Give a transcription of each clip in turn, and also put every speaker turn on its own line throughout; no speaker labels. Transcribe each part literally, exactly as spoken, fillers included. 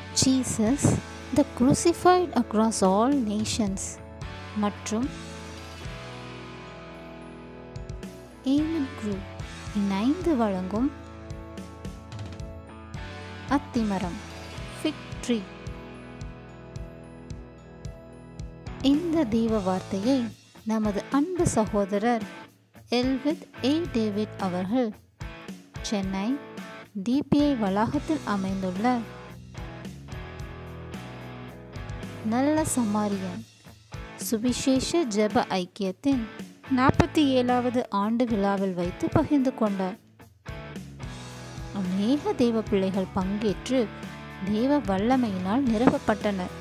Jesus, the crucified across all nations மற்றும் Amen Group இணைந்து வழங்கும் அத்திமரம் ஃபிக் ட்ரீ. இந்த தேவ வார்த்தையை நமது அன்பு சகோதரர் எல்வித் ஏ டேவிட் அவர்கள் சென்னை டிபிஐ வளாகத்தில் அமைந்துள்ள நல்ல சமாரியன் சுவிசேஷ ஜெப ஐக்கியத்தின் நாற்பத்தி ஏழாவது ஆண்டு விழாவில் வைத்து பகிர்ந்து கொண்டார். அநேக தேவ பிள்ளைகள் பங்கேற்று தேவ வல்லமையினால் நிரப்பப்பட்டனர்.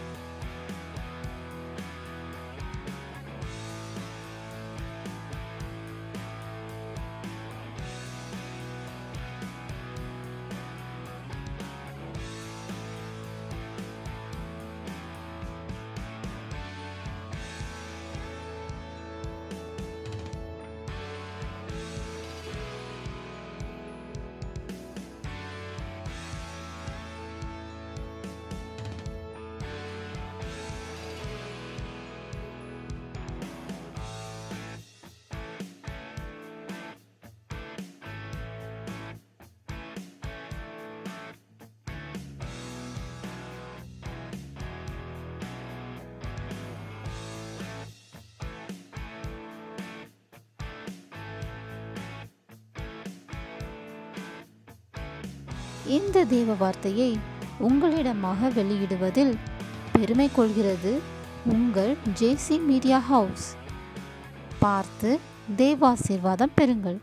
இந்த தேவ வார்த்தையை உங்களிடமாக வெளியிடுவதில் பெருமை கொள்கிறது உங்கள் ஜேசி மீடியா ஹவுஸ். பார்த்து தேவாசீர்வாதம் பெறுங்கள்.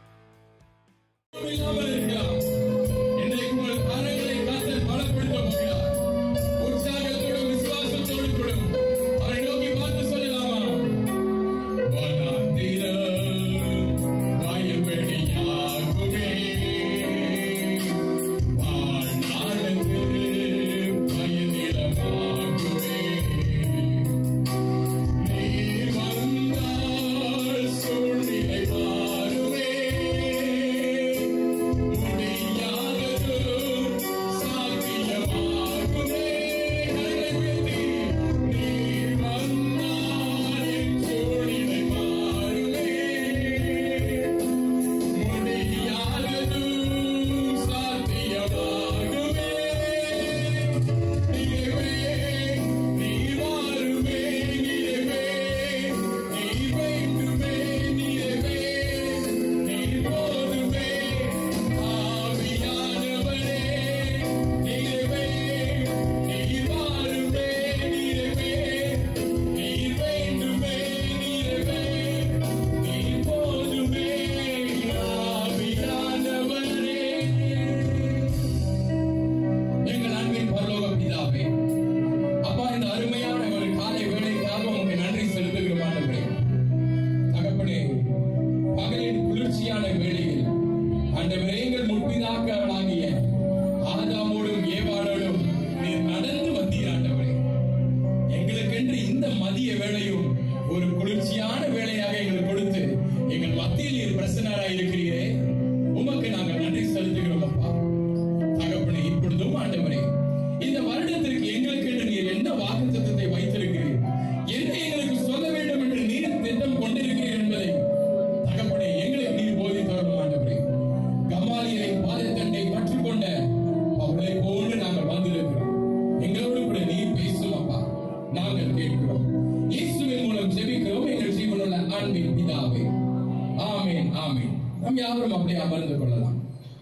ஒரு குளிர்ச்சியான வேளையாக எங்களுக்கு கொடுத்து எங்கள் மத்தியில் நீர் பிரசன்னராக இருக்கிறீரே, உமக்கு நாங்கள் நன்றி செலுத்துகிறோம் அப்பா. தகப்பனே, இப்பொழுதும் ஆண்டவரே, இந்த வருடத்திற்கு எங்களுக்கு என்று நீர் என்ன வாக்குத்தத்தத்தை வைத்திருக்கிறீர், என்ன எங்களுக்கு சொல்ல வேண்டும் என்று நீர் திட்டம் கொண்டிருக்கிறீர் என்பதை தகப்பனே எங்களுக்கு நீர் போதித்தரணும் ஆண்டவரே. கமாலியரை பாதத்தண்டை கற்றுக்கொண்ட அவர்களை போன்று நாங்கள் வந்திருக்கிறோம். எங்களோடு கூட நீர் பேசும் அப்பா, நாங்கள் கேட்கிறோம். இயேசுவின் மூலம் ஜெபிக்கிறோம் எங்கள் ஜீவனுள்ள அன்பின் பிதாவே. ஆமென், ஆமென். நாம் யாவரும் அப்படியே அமர்ந்து கொள்ளலாம்.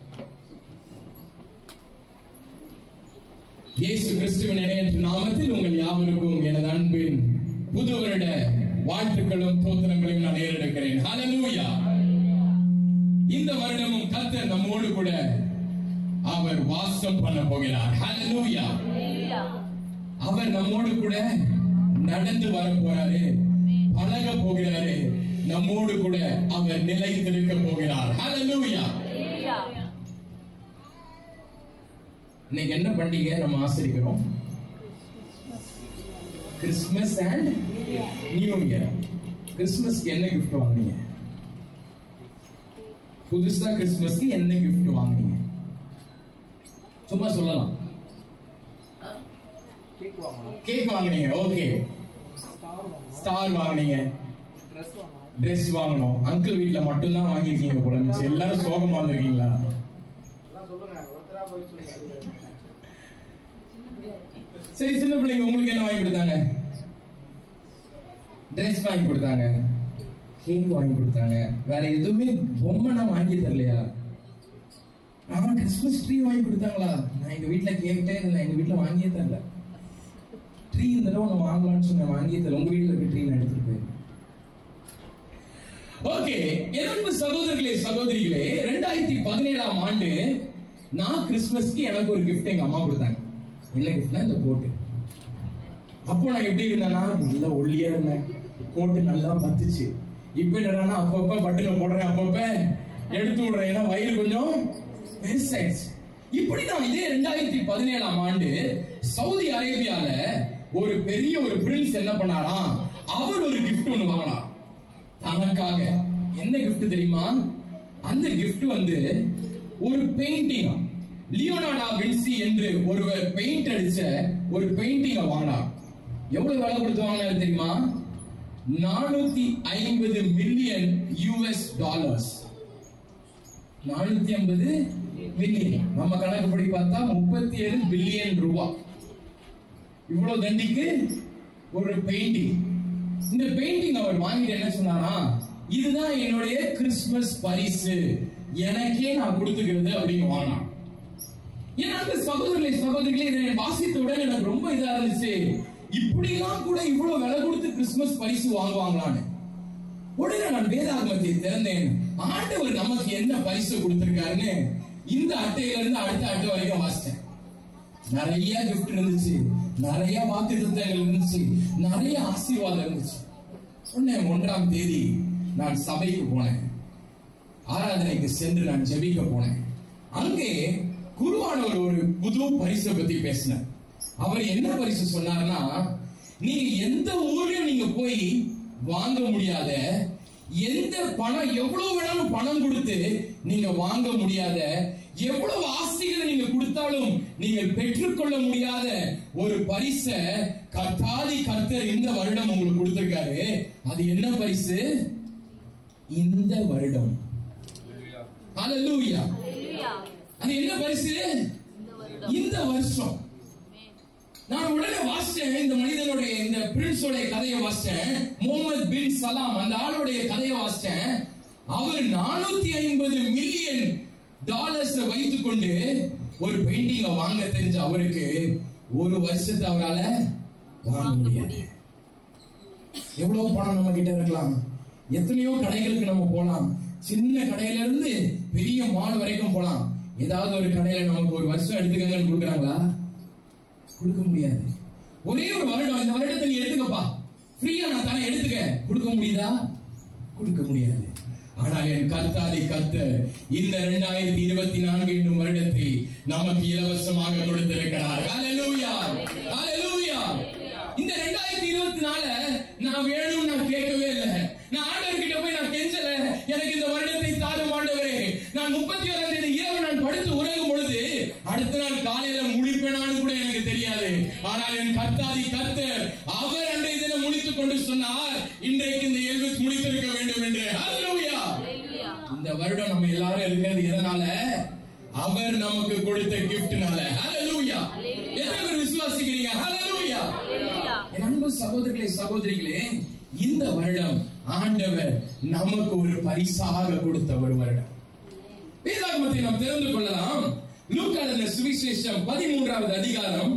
இயேசு கிறிஸ்துவின் இணையற்ற நாமத்தில் உங்கள் யாவருக்கும் எனது அன்பின் புது வருட வாழ்த்துக்களும் தோத்திரங்களையும் நான் ஏறெடுக்கிறேன். ஹல்லேலூயா. இந்த வருடமும் கர்த்தர் நம்மோடு கூட அவர் வாசம் பண்ண போகிறார். ஹல்லேலூயா. அவர் நம்மோடு கூட நடந்து வர போறாரு, பழக போகிறாரு, நம்மோடு கூட அவர் நிலைத்திருக்க போகிறார். ஹல்லேலூயா. இன்னைக்கு என்ன பண்டிகை நம்ம ஆசரிக்கிறோம்? Christmas and new year. கிறிஸ்துமஸ்க்கு என்ன கிஃப்ட் வாங்குனீங்க? புதுசா கிறிஸ்துமஸ்க்கு என்ன கிஃப்ட் வாங்குனீங்க? சும்மா சொல்லலாம். கேக் வாங்குனீங்க. ஓகே. ஸ்டார் வாங்குனீங்க. ட்ரெஸ் வாங்கணும். அங்கிள் வீட்ல மட்டும் தான் வாங்கிருக்கீங்க போல. மிச்சம் எல்லாரும் சோகமா வந்திருக்கீங்களா? சரி, சின்ன பிள்ளைங்க உங்களுக்கு என்ன வாங்கி கொடுத்தாங்க? ட்ரெஸ் வாங்கி கொடுத்தாங்க, கேக் வாங்கி கொடுத்தாங்க. வேற எதுவுமே பொம்மை வாங்கி தரலையா? ஆமா, கிறிஸ்மஸ் ட்ரீ வாங்கி கொடுத்தாங்களா? நான் எங்க வீட்டுல கேட்டே இல்லை, எங்க வீட்டுல வாங்கியே தரல. ட்ரீ இந்த தடவை ஒண்ணு வாங்கலாம்னு சொன்ன, வாங்கியே தரல. உங்க வீட்டுல இருக்க ட்ரீ நான் எடுத்துட்டு போயிருக்கேன். ஓகே, எனக்கு சகோதரர்களே சகோதரிகளே, ரெண்டாயிரத்தி பதினேழாம் ஆண்டு நான் கிறிஸ்துமஸ்க்கு எனக்கு ஒரு கிஃப்ட் எங்க அம்மா கொடுத்தாங்க. என்ன கிஃப்ட்னா இந்த கோட்டு. அப்போ நான் எப்படி இருந்தேன்னா, நல்லா ஒல்லியா இருந்தேன், கோட்டு நல்லா பத்துச்சு. இப்ப என்னன்னா அப்பப்ப பட்டுல போடுறேன், அப்பப்ப எடுத்து விடுறேன், ஏன்னா வயிறு கொஞ்சம் பெருசாயிடுச்சு. இப்படி நான் இதே ரெண்டாயிரத்தி பதினேழாம் ஆண்டு சவுதி அரேபியால ஒரு பெரிய ஒரு பிரின்ஸ் என்ன பண்ணாராம், அவர் ஒரு கிஃப்ட் ஒண்ணு வாங்கினார் தனக்காக. என்ன கிஃப்ட் தெரியுமா? அந்த கிஃப்ட் வந்து ஒரு பெயிண்டிங். லியோனார்டோ வின்சி என்று ஒருவர் பெயிண்ட் அடிச்ச ஒரு பெயிண்டிங் வாங்கினார். எவ்வளவு விலை கொடுத்து வாங்கினாரு தெரியுமா? நானூத்தி ஐம்பது மில்லியன் யூஎஸ் டாலர்ஸ். நானூத்தி ஐம்பது மில்லியன், நம்ம கணக்குப்படி பார்த்தா முப்பத்தி ஏழு பில்லியன் ரூபாய். இவ்வளவு தண்டிக்கு ஒரு பெயிண்டிங். இந்த பெயிண்டிங் அவர் வாங்கிட்டு என்ன சொன்னாரா, இதுதான் என்னுடைய கிறிஸ்துமஸ் பரிசு, எனக்கே நான் கொடுத்துக்கிறது அப்படின்னு வாங்கினான். எனக்கு சகோதரர்களே சகோதரிகளே, இதை வாசித்தவுடன் எனக்கு ரொம்ப இதா இருந்துச்சு. இப்படிலாம் கூட இவ்வளவு விலை கொடுத்து கிறிஸ்துமஸ் பரிசு வாங்குவாங்களான்னு. உடனே நான் வேதாகமத்தை திறந்தேன். ஆண்டவர் நமக்கு என்ன பரிசு கொடுத்திருக்காருன்னு இந்த அட்டையில இருந்து அடுத்த அட்டை வரைக்கும் வாசித்தேன். நிறைய கிஃப்ட் இருந்துச்சு, நிறைய வாக்குத்தத்தங்கள் இருந்துச்சு, நிறைய ஆசீர்வாதம் இருந்துச்சு. உடனே ஒன்றாம் தேதி நான் சபைக்கு போனேன். ஆராதனைக்கு சென்று நான் ஜெபிக்க போனேன். அங்கே குருவானவர் ஒரு புது பரிசை பத்தி பேசினார். அவர் என்ன பரிசு சொன்னார்னா, நீங்க எந்த ஊர்லயும் நீங்க போய் வாங்க முடியாத, எந்த பணம் எவ்வளவு வேணாலும் பணம் கொடுத்து நீங்க வாங்க முடியாத, எவ்வளவு ஆசைகளை நீங்க கொடுத்தாலும் நீங்கள் பெற்றுக்கொள்ள முடியாத ஒரு பரிசை கர்த்தாதி கர்த்தர் இந்த வருடம் உங்களுக்கு கொடுத்திருக்காரு. அது என்ன பரிசு? இந்த வருடம். ஹல்லேலூயா. அது என்ன பரிசு? இந்த வருஷம். நான் உடனே வாசிச்சேன், இந்த மனிதனுடைய இந்த பிரின்ஸோடைய கதையை வாசிச்சேன். முகமது பின் சலாம் அந்த ஆளுடைய கதையை வாசிச்சேன். அவர் நானூத்தி ஐம்பது மில்லியன் டாலர்ஸ் வைத்துக் கொண்டு ஒரு பெயிண்டிங் வாங்க தெரிஞ்ச அவருக்கு ஒரு வருஷத்தை அவரால வாங்க முடியாது. எவ்வளவு பணம் நம்ம கிட்ட இருக்கலாம், எத்தனையோ கடைகளுக்கு நம்ம போலாம், சின்ன கடையில இருந்து பெரிய மால் வரைக்கும் போலாம். ஏதாவது ஒரு கடையில நமக்கு ஒரு வருஷம் எடுத்துக்கங்கன்னு கொடுக்குறாங்களா? கொடுக்க முடியாது. ஒரே ஒரு வருடம், இந்த வருடத்தை நீ எடுத்துக்கப்பா, ஃப்ரீயா நான் தானே எடுத்துக்க, கொடுக்க முடியுதா? கொடுக்க முடியாது. ஆனால் என் கர்த்தாதி கர்த்தர் இந்த இரண்டாயிரத்தி இருபத்தி நான்கு என்னும் வருடத்தை நமக்கு இலவசமாக கொடுத்திருக்கிறார். ஹல்லேலூயா, ஹல்லேலூயா. இந்த இரண்டாயிரத்தி இருபத்தி நாலு நான் வேணும் நான் கேட்கவே இல்லை. நான் ஆண்டவர்கிட்ட போய் நான் கெஞ்சல, எனக்கு இந்த வருடத்தை தாரும் ஆண்டவரே. நான் முப்பத்தி ஓராம் தேதி இரவு நான் படுத்து உறங்கும் பொழுது அடுத்த நாள் காலையில முழிப்பேனான்னு கூட எனக்கு தெரியாது. ஆனால் என் கர்த்தாதி கர்த்தர் அவர் அன்றைய தினம் முழித்துக் கொண்டு சொன்னார், இன்றைக்கு இந்த எல்விஸ் முழித்திருக்க வேண்டும் என்று. ஹல்லேலூயா. இந்த வருடம் நம்ம எல்லாரும் இருக்கிறது எதனால? அவர் நமக்கு கொடுத்த கிஃப்ட்னால. ஹல்லேலூயா. எத்தனை பேர் விசுவாசிக்கிறீங்க? ஹல்லேலூயா. என் அன்பு சகோதரர்களே சகோதரிகளே, இந்த வருடம் ஆண்டவர் நமக்கு ஒரு பரிசாக கொடுத்த ஒரு வருடம். வேதாகமத்தை நாம் தெரிந்து கொள்ளலாம். லூக்கா எழுதின சுவிசேஷம் பதிமூன்றாவது அதிகாரம்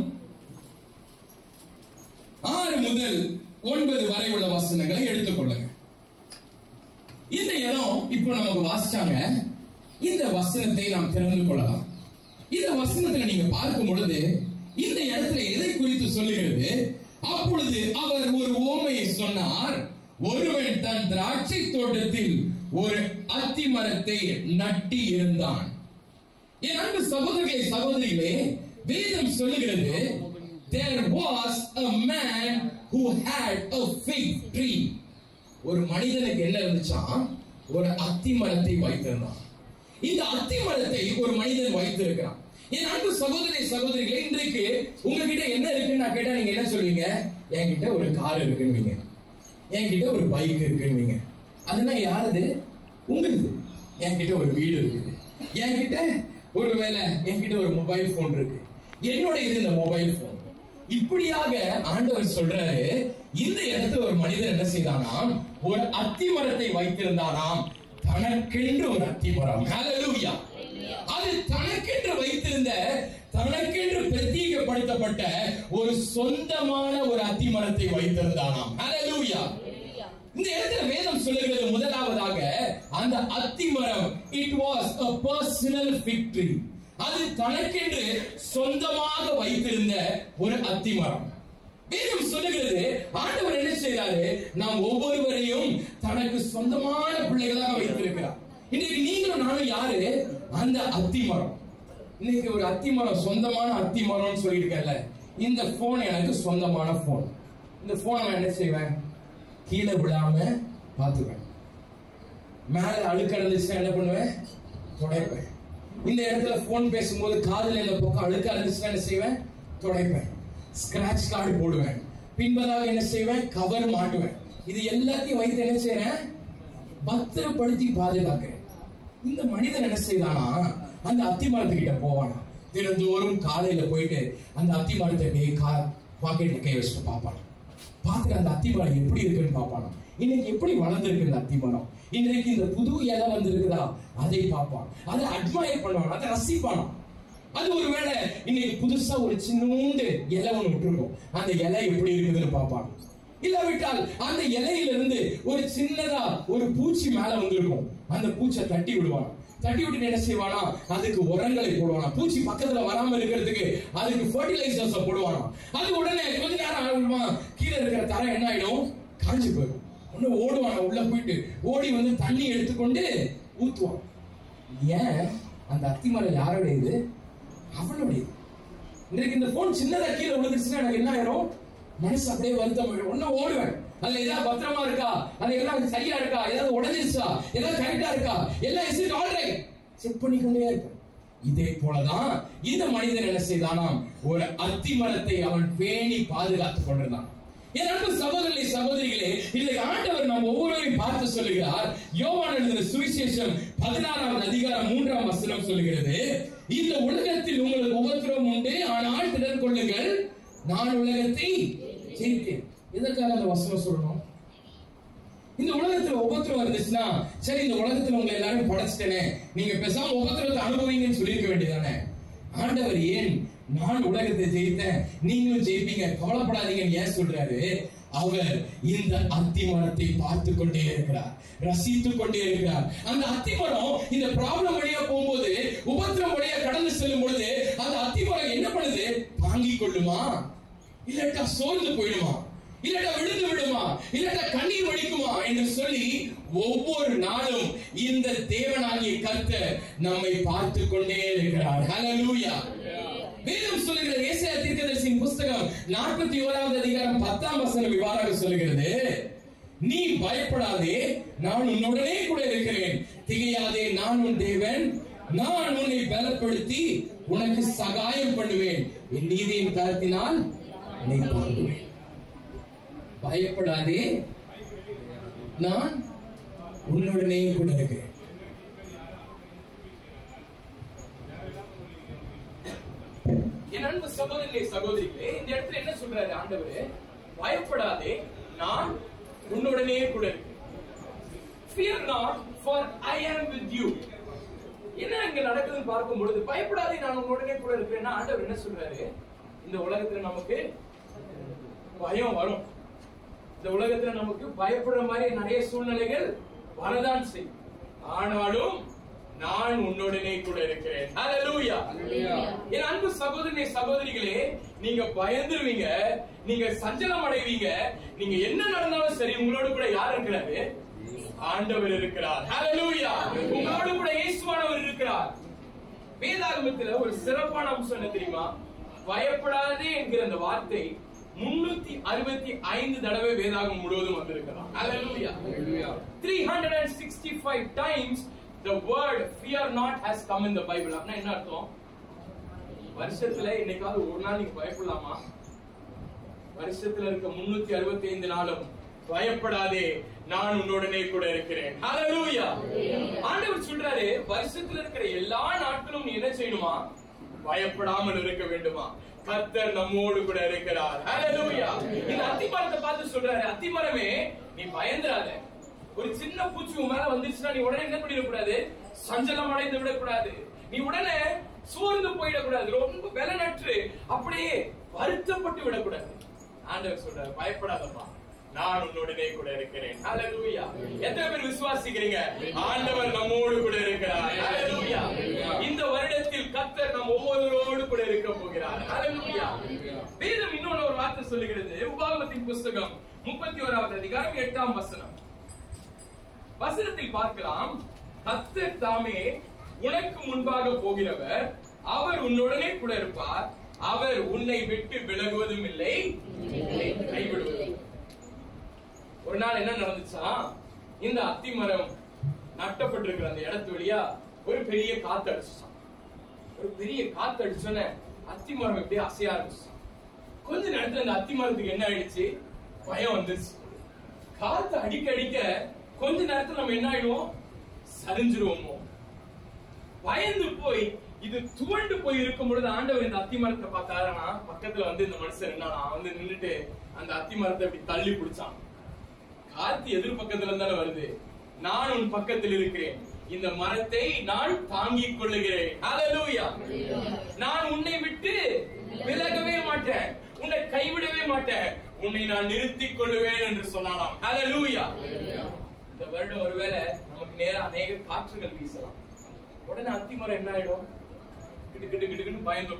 ஆறு முதல் ஒன்பது வரை உள்ள வசனங்களை எடுத்துக் கொள்ளுங்க. இந்த இடம் இப்போ நமக்கு வாசிச்சாங்க. இந்த வசனத்தை நாம் தெரிந்து கொள்ளலாம். இந்த வசனத்துல நீங்க பார்க்கும் பொழுது இந்த இடத்துல எதை குறித்து சொல்லுகிறது? அப்பொழுது அவர் ஒரு ஓமையை சொன்னார். ஒருவன் தன் திராட்சை தோட்டத்தில் ஒரு அத்தி மரத்தை நட்டி இருந்தான். என் அன்பு சகோதரர்களே சகோதரிகளே, வேதம் சொல்லுகிறது, there was a man who had a fig tree. ஒரு மனிதனுக்கு என்ன இருந்துச்சா? ஒரு அத்தி மரத்தை வைத்திருந்தான். இந்த அத்தி மரத்தை ஒரு மனிதன் வைத்திருக்கிறான். என் அன்பு சகோதரி சகோதரிகளே, இன்றைக்கு உங்ககிட்ட என்ன இருக்குன்னு நான் கேட்டா நீங்க என்ன சொல்வீங்க? என்கிட்ட ஒரு கார் இருக்குன்னு, என்கிட்ட ஒரு பைக் இருக்குன்னு. அதெல்லாம் யாரது? உங்களுக்கு. என்கிட்ட ஒரு வீடு இருக்குது, என்கிட்ட ஒரு வேலை, என்கிட்ட ஒரு மொபைல் போன் இருக்கு, என்னோட இது இந்த மொபைல் போன். இப்படியாக ஆண்டவர் சொல்றாரு, இந்த இடத்துல ஒரு மனிதன் என்ன செய்தானாம்? ஒரு அத்தி மரத்தை வைத்திருந்தானாம். தனக்கென்று ஒரு அத்தி மரம். ஹல்லேலூயா. அது தனக்கென்று வைத்திருந்த, தனக்கென்று பிரத்யேகப்படுத்தப்பட்ட ஒரு சொந்தமான ஒரு அத்தி மரத்தை வைத்திருந்தானாம். ஹல்லேலூயா. இந்த இடத்துல வேதம் சொல்லுகிறது, முதலாவதாக அந்த அத்தி மரம், it was a personal fig tree. அது தனக்கென்று சொந்தமாக வைத்திருந்த ஒரு அத்தி மரம். வேதம் சொல்லுகிறது, ஆண்டவர் என்ன செய்றாரு? நாம் ஒவ்வொருவரையும் தனக்கு சொந்தமான பிள்ளைகளாக வைத்திருக்கிறார். இன்னைக்கு நீங்களும் நானும் யாரு? அந்த அத்தி மரம். இன்னைக்கு ஒரு அத்தி மரம், சொந்தமான அத்தி மரம்னு சொல்லியிருக்கல. இந்த போன் எனக்கு சொந்தமான போன். இந்த போனை நான் என்ன செய்வேன்? கீழே விடாம பாத்துவேன். மேல அழுக்கு இருந்துச்சுன்னா என்ன பண்ணுவேன்? துடைப்பேன். இந்த இடத்துல போன் பேசும்போது காதுல இந்த பக்கம் அழுக்கு இருந்துச்சுன்னா என்ன செய்வேன்? துடைப்பேன். ஸ்கிராட்ச் கார்டு போடுவேன். பின்பதாக என்ன செய்வேன்? கவர் மாட்டுவேன். இது எல்லாத்தையும் வைத்து என்ன செய்யறேன்? பத்திரப்படுத்தி பாதுகாக்கிறேன். இந்த மனிதன் என்ன செய்தானா? அந்த அத்தி மரத்துக்கிட்ட போவானா. தினந்தோறும் காலையில போயிட்டு அந்த அத்தி மரத்தை பாக்கெட்ல கை வச்சுட்டு பார்ப்பான். பார்த்துட்டு அந்த அத்தி மரம் எப்படி இருக்குன்னு பார்ப்பானா. இன்னைக்கு எப்படி வளர்ந்துருக்கு இந்த அத்தி மரம், இன்னைக்கு இந்த புது இலை வந்திருக்குதா, அதை பார்ப்பான். அதை அட்மையர் பண்ணுவான், அதை ரசிப்பானா. அது ஒருவேளை இன்னைக்கு புதுசா ஒரு சின்னூண்டு இலை ஒண்ணு விட்டுருக்கும், அந்த இலை எப்படி இருக்குதுன்னு பார்ப்பான். இல்லாவிட்டால் அந்த இலையிலிருந்து ஒரு சின்னதா ஒரு பூச்சி மேல வந்திருக்கும், அந்த பூச்சை தட்டி விடுவான். தட்டி விட்டு என்ன செய்வானா? அதுக்கு உரங்களை போடுவானா. பூச்சி பக்கத்துல வராம இருக்கிறதுக்கு அதுக்கு ஃபர்டிலைசர்ஸ் போடுவானா. அது உடனே கொஞ்ச நேரம் ஆகுமா, கீழே இருக்கிற தரை என்ன ஆயிடும்? காஞ்சி போயிடும். உடனே ஓடுவானா, உள்ள போயிட்டு ஓடி வந்து தண்ணி எடுத்துக்கொண்டு ஊத்துவான். ஏன்? அந்த அத்தி மரம் யாரோடையது? அவனுடைய. இன்றைக்கு இந்த போன் சின்னதா கீழே விழுந்துச்சுன்னா எனக்கு என்ன ஆயிரும்? மனசு அப்படியே வருத்தம் ஆயிடும். ஒன்னும் ஓடுவேன், அதுல ஏதாவது பத்திரமா இருக்கா, அது எல்லாம் சரியா இருக்கா, ஏதாவது உடஞ்சிருச்சா, ஏதாவது கரெக்டா இருக்கா, எல்லாம் is it all right check பண்ணிக்கொண்டே இருப்பேன். இதே போலதான் இந்த மனிதன் என்ன செய்தானாம்? ஒரு அத்தி மரத்தை அவன் பேணி பாதுகாத்துக் கொண்டிருந்தான். என் அன்பு சகோதரி சகோதரிகளே, இதை ஆண்டவர் நாம் ஒவ்வொருவரையும் பார்த்து சொல்லுகிறார். யோவான் எழுதின சுவிசேஷம் பதினாறாவது அதிகாரம் மூன்றாம் வசனம் சொல்லுகிறது, இந்த உலகத்தில் உங்களுக்கு உபத்திரவம் உண்டு, ஆனால் திடன் கொள்ளுங்கள், நான் உலகத்தை ஜெயித்தேன். எதற்காக அந்த வசனம் சொல்லணும்? இந்த உலகத்துல உபத்திரவம் இருந்துச்சுன்னா, சரி இந்த உலகத்துல உங்களை எல்லாரும் படைச்சிட்டேனே, நீங்க பேசாம உபத்திரவத்தை அனுபவிங்கன்னு சொல்லியிருக்க வேண்டியதானே. ஆண்டவர் ஏன் நான் உலகத்தை ஜெயித்தேன், நீங்களும் ஜெயிப்பீங்க, கவலைப்படாதீங்கன்னு ஏன் சொல்றாரு? அவர் இந்த அத்தி மரத்தை பார்த்து கொண்டே இருக்கிறார், ரசித்துக் கொண்டே இருக்கிறார். அந்த அத்தி மரம் இந்த ப்ராப்ளம் வழியா போகும்போது, உபத்திரம் வழியா கடந்து செல்லும் பொழுது, அந்த அத்தி மரம் என்ன பண்ணுது? தாங்கிக் கொள்ளுமா, இல்லட்டா சோர்ந்து போயிடுமா, இல்லட்டா விழுந்து விடுமா, இல்லட்டா கண்ணீர் வடிக்குமா என்று சொல்லி ஒவ்வொரு நாளும் இந்த தேவனாகிய கர்த்தர் நம்மை பார்த்து கொண்டே இருக்கிறார். ஹல்லேலூயா. வேதம் சொல்லுகிறது, ஏசாயா தீர்க்கதரிசியின் புத்தகம் நாற்பத்தி ஓராவது அதிகாரம் பத்தாம் வசனம் இவ்வாறாக சொல்லுகிறது, நீ பயப்படாதே, நான் உன்னுடனே கூட இருக்கிறேன், திகையாதே, நான் உன் தேவன், நான் உன்னை பலப்படுத்தி உனக்கு சகாயம் பண்ணுவேன், என் நீதியின் கரத்தினால் உன்னை தாங்குவேன். பயப்படாதே, நான் உன்னுடனே கூட இருக்கிறேன். என் அன்பு சகோதரர்களே சகோதரிகளே, இந்த இடத்துல என்ன சொல்றாரு ஆண்டவர்? பயப்படாதே, நான் உன்னுடனே கூட இருக்கிறேன். Fear not, for I am with you. என்ன இங்க நடக்குதுன்னு பார்க்கும் பொழுது, பயப்படாதே நான் உன்னுடனே கூட இருக்கிறேன்னா ஆண்டவர் என்ன சொல்றாரு? இந்த உலகத்துல நமக்கு பயம் வரும், இந்த உலகத்துல நமக்கு பயப்படுற மாதிரி நிறைய சூழ்நிலைகள் வரதான் செய்யும். ஆனாலும் நான் உன்னுடனே கூட இருக்கிறேன். ஹல்லேலூயா. என் அன்பு சகோதரனே சகோதரிகளே, நீங்க பயந்துருவீங்க, நீங்க சஞ்சலம் அடைவீங்க, நீங்க என்ன நடந்தாலும் சரி, உங்களோட கூட யார் இருக்கிறாரு? ஆண்டவர் இருக்கிறார். ஹல்லேலூயா. உங்களோட கூட இயேசுவானவர் இருக்கிறார். வேதாகமத்தில் ஒரு சிறப்பான அம்சம் என்ன தெரியுமா? பயப்படாதே என்கிற அந்த வார்த்தை முன்னூத்தி அறுபத்தி ஐந்து தடவை வேதாகம் முழுவதும் வந்திருக்கிறார். Hallelujah. three hundred sixty-five times the word fear not has come in the Bible. அப்படினா என்ன அர்த்தம்? வருஷத்துல இன்னைக்காவது ஒரு நாள் நீங்க பயப்படலாமா? வருஷத்துல இருக்க முன்னூத்தி அறுபத்தி ஐந்து நாளும் பயப்படாதே, நான் உன்னுடனே கூட இருக்கிறேன். ஹalleluya. ஆண்டவர் சொல்றாரு, வருஷத்துல இருக்கிற எல்லா நாட்களும் நீ என்ன செய்யணுமா? பயப்படாமல் இருக்க வேண்டுமா? கர்த்தர் நம்மோடு கூட இருக்கிறார். ஹalleluya. இந்த அத்திமரத்தை பார்த்து சொல்றாரு, அத்திமரமே நீ பயந்துராத. ஒரு சின்ன பூச்சி உன் மேல வந்துச்சுன்னா நீ உடனே என்ன பண்ணிட கூடாது? சஞ்சலம் அடைந்து விடக்கூடாது. நீ உடனே சோர்ந்து போயிடக்கூடாது. ரொம்ப பலனற்று அப்படியே வருத்தப்பட்டு விடக்கூடாது. ஆண்டவர் சொல்றாரு, பயப்படாதப்பா, நான் உன்னுடனே கூட இருக்கிறேன். ஹalleluya. எத்தனை பேர் விசுவாசிக்கிறீங்க? ஆண்டவர் நம்மோடு கூட இருக்கிறார். ஹalleluya. இந்த வருடத்தில் கர்த்தர் நம் ஒவ்வொருவரோடு கூட இருக்க போகிறார். ஹalleluya. வேதம் இன்னொரு ஒரு வார்த்தை சொல்லுகிறது. உபாகமத்தின் புத்தகம் முப்பத்தி ஓராவது அதிகாரம் எட்டாம் வசனம். வசனத்தில் பார்க்கலாம், கர்த்தர் தாமே உனக்கு முன்பாக போகிறவர், அவர் உன்னுடனே கூட இருப்பார், அவர் உன்னை விட்டு விலகுவதும் இல்லை, கைவிடுவதும். ஒரு நாள் என்ன நடந்துச்சா, இந்த அத்திமரம் நட்டப்பட்டிருக்கிற அந்த இடத்து வழியா ஒரு பெரிய காத்து அடிச்சான். ஒரு பெரிய காத்து அடிச்சோன்ன அத்திமரம் எப்படியே அசைய ஆரம்பிச்சான். கொஞ்ச நேரத்துல அந்த அத்திமரத்துக்கு என்ன ஆயிடுச்சு? பயம் வந்துருச்சு. காத்து அடிக்க அடிக்க கொஞ்ச நேரத்துல நம்ம என்ன ஆயிடுவோம்? சரிஞ்சிருவோமோ. பயந்து போய் இது துவண்டு போய் இருக்கும் பொழுது ஆண்டவர் இந்த அத்திமரத்தை பார்த்தாருன்னா, பக்கத்துல வந்து இந்த மனுஷன் என்னன்னா வந்து நின்னுட்டு அந்த அத்திமரத்தை இப்படி தள்ளி பிடிச்சான். காத்து எதிர் பக்கத்துல இருந்தானே வருது. நான் உன் பக்கத்தில் இருக்கிறேன், இந்த மரத்தை நான் தாங்கிக் கொள்ளுகிறேன். ஹalleluya. நான் உன்னை விட்டு விலகவே மாட்டேன், உன்னை கைவிடவே மாட்டேன், உன்னை நான் நிறுத்திக் கொள்ளுவேன் என்று சொன்னானாம். ஹalleluya. இந்த வருடம் ஒருவேளை நமக்கு நேரா அநேக காற்றுகள் வீசலாம். உடனே அத்திமரம் என்ன ஆயிடும்? கிட்டு கிட்டு கிட்டுன்னு பயந்தும்.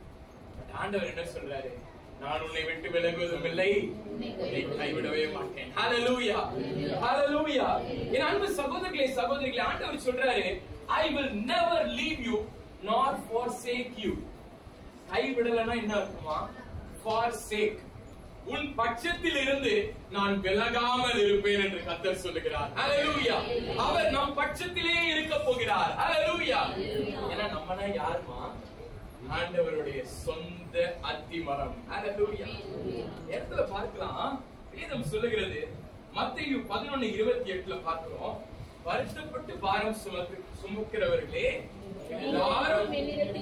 ஆண்டவர் என்ன சொல்றாரு? நான் உன்னை விட்டு விலகுவதும் இல்லை, உன்னை கைவிடவே மாட்டேன். ஹalleluya. ஹalleluya. என் அன்பு சகோதரர்களே சகோதரிகளே, ஆண்டவர் சொல்றாரு, I will never leave you nor forsake you. கைவிடலனா என்ன அர்த்தமா? forsake. உன் பட்சத்தில் இருந்து நான் விலகாமல் இருப்பேன் என்று கர்த்தர் சொல்லுகிறார். ஹalleluya. அவர் நம் பட்சத்திலே இருக்க போகிறார். ஹalleluya. ஏன்னா நம்மனா யாருமா? ஆண்டவருடைய சொந்த அத்திமரம். ஹalleluya. எத்தனை பார்க்கலாம், வேதம் சொல்லுகிறது, மத்தேயு பதினொன்று இருபத்தி எட்டுல பார்க்கிறோம், வருத்தப்பட்டு பாரம் சுமக்கு சுமக்கிறவர்களே எல்லாரும்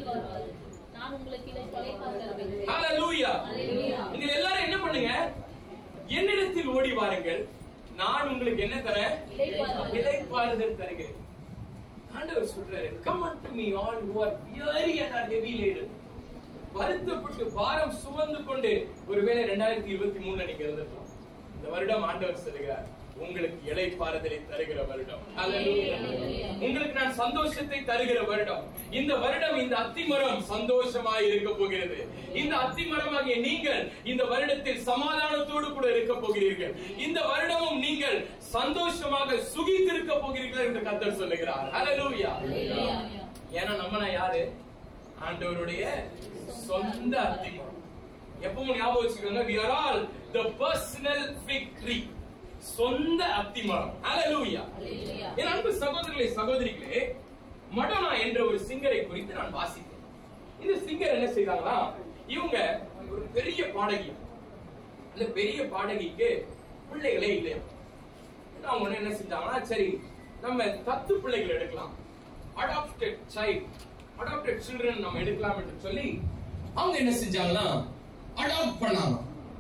நான் உங்களுக்கு இளைப்பாறுதல்.
ஹalleluya. நீங்க எல்லாரும் என்ன பண்ணுங்க? என்னிடத்தில் ஓடி வாருங்கள், நான் உங்களுக்கு என்ன தரேன்? இளைப்பாறுதல் தருகிறேன். ஆண்டவர் சொல்றாரு, come unto me all who are weary and are heavy laden. வருத்தப்பட்டு பாரம் சுமந்து கொண்டு. ஒருவேளை இரண்டாயிரத்தி இருபத்தி மூணுல நீங்க இருந்திருக்கலாம். இந்த வருடம் ஆண்டவர் சொல்லுகிறார், உங்களுக்கு இளைப்பாறுதலை தருகிற வருடம். ஹalleluya. உங்களுக்கு நான் சந்தோஷத்தை தருகிற வருடம். இந்த வருடம் இந்த அத்திமரம் சந்தோஷமாய் இருக்க போகிறது. இந்த அத்திமரமாகிய நீங்கள் இந்த வருடத்தில் சமாதானத்தோடு கூட இருக்க போகிறீர்கள். இந்த வருடமும் நீங்கள் சந்தோஷமாக சுகித்திருக்க போகிறீர்கள் என்று கர்த்தர் சொல்லுகிறார். ஹalleluya. ஏன்னா நம்ம யாரு? ஆண்டவருடைய சொந்த அத்திமரம். எப்பவும் ஞாபகம் வச்சுக்கோங்க, we are all the personal fig tree. சொந்த அத்திமரம். ஹalleluya. என் அன்பு சகோதரர்களே சகோதரிகளே, மடோனா என்ற ஒரு சிங்கரை குறித்து நான் வாசித்தேன். இந்த சிங்கர் என்ன செய்தாங்களா, இவங்க ஒரு பெரிய பாடகி. அந்த பெரிய பாடகிக்கு பிள்ளைகளே இல்லையா. அவங்க என்ன செஞ்சாங்கன்னா, சரி நம்ம தத்து பிள்ளைகள் எடுக்கலாம், அடாப்டட் சைல்ட் அடாப்டட் சில்ட்ரன் நம்ம எடுக்கலாம் என்று சொல்லி அவங்க என்ன செஞ்சாங்கன்னா அடாப்ட் பண்ணாங்க.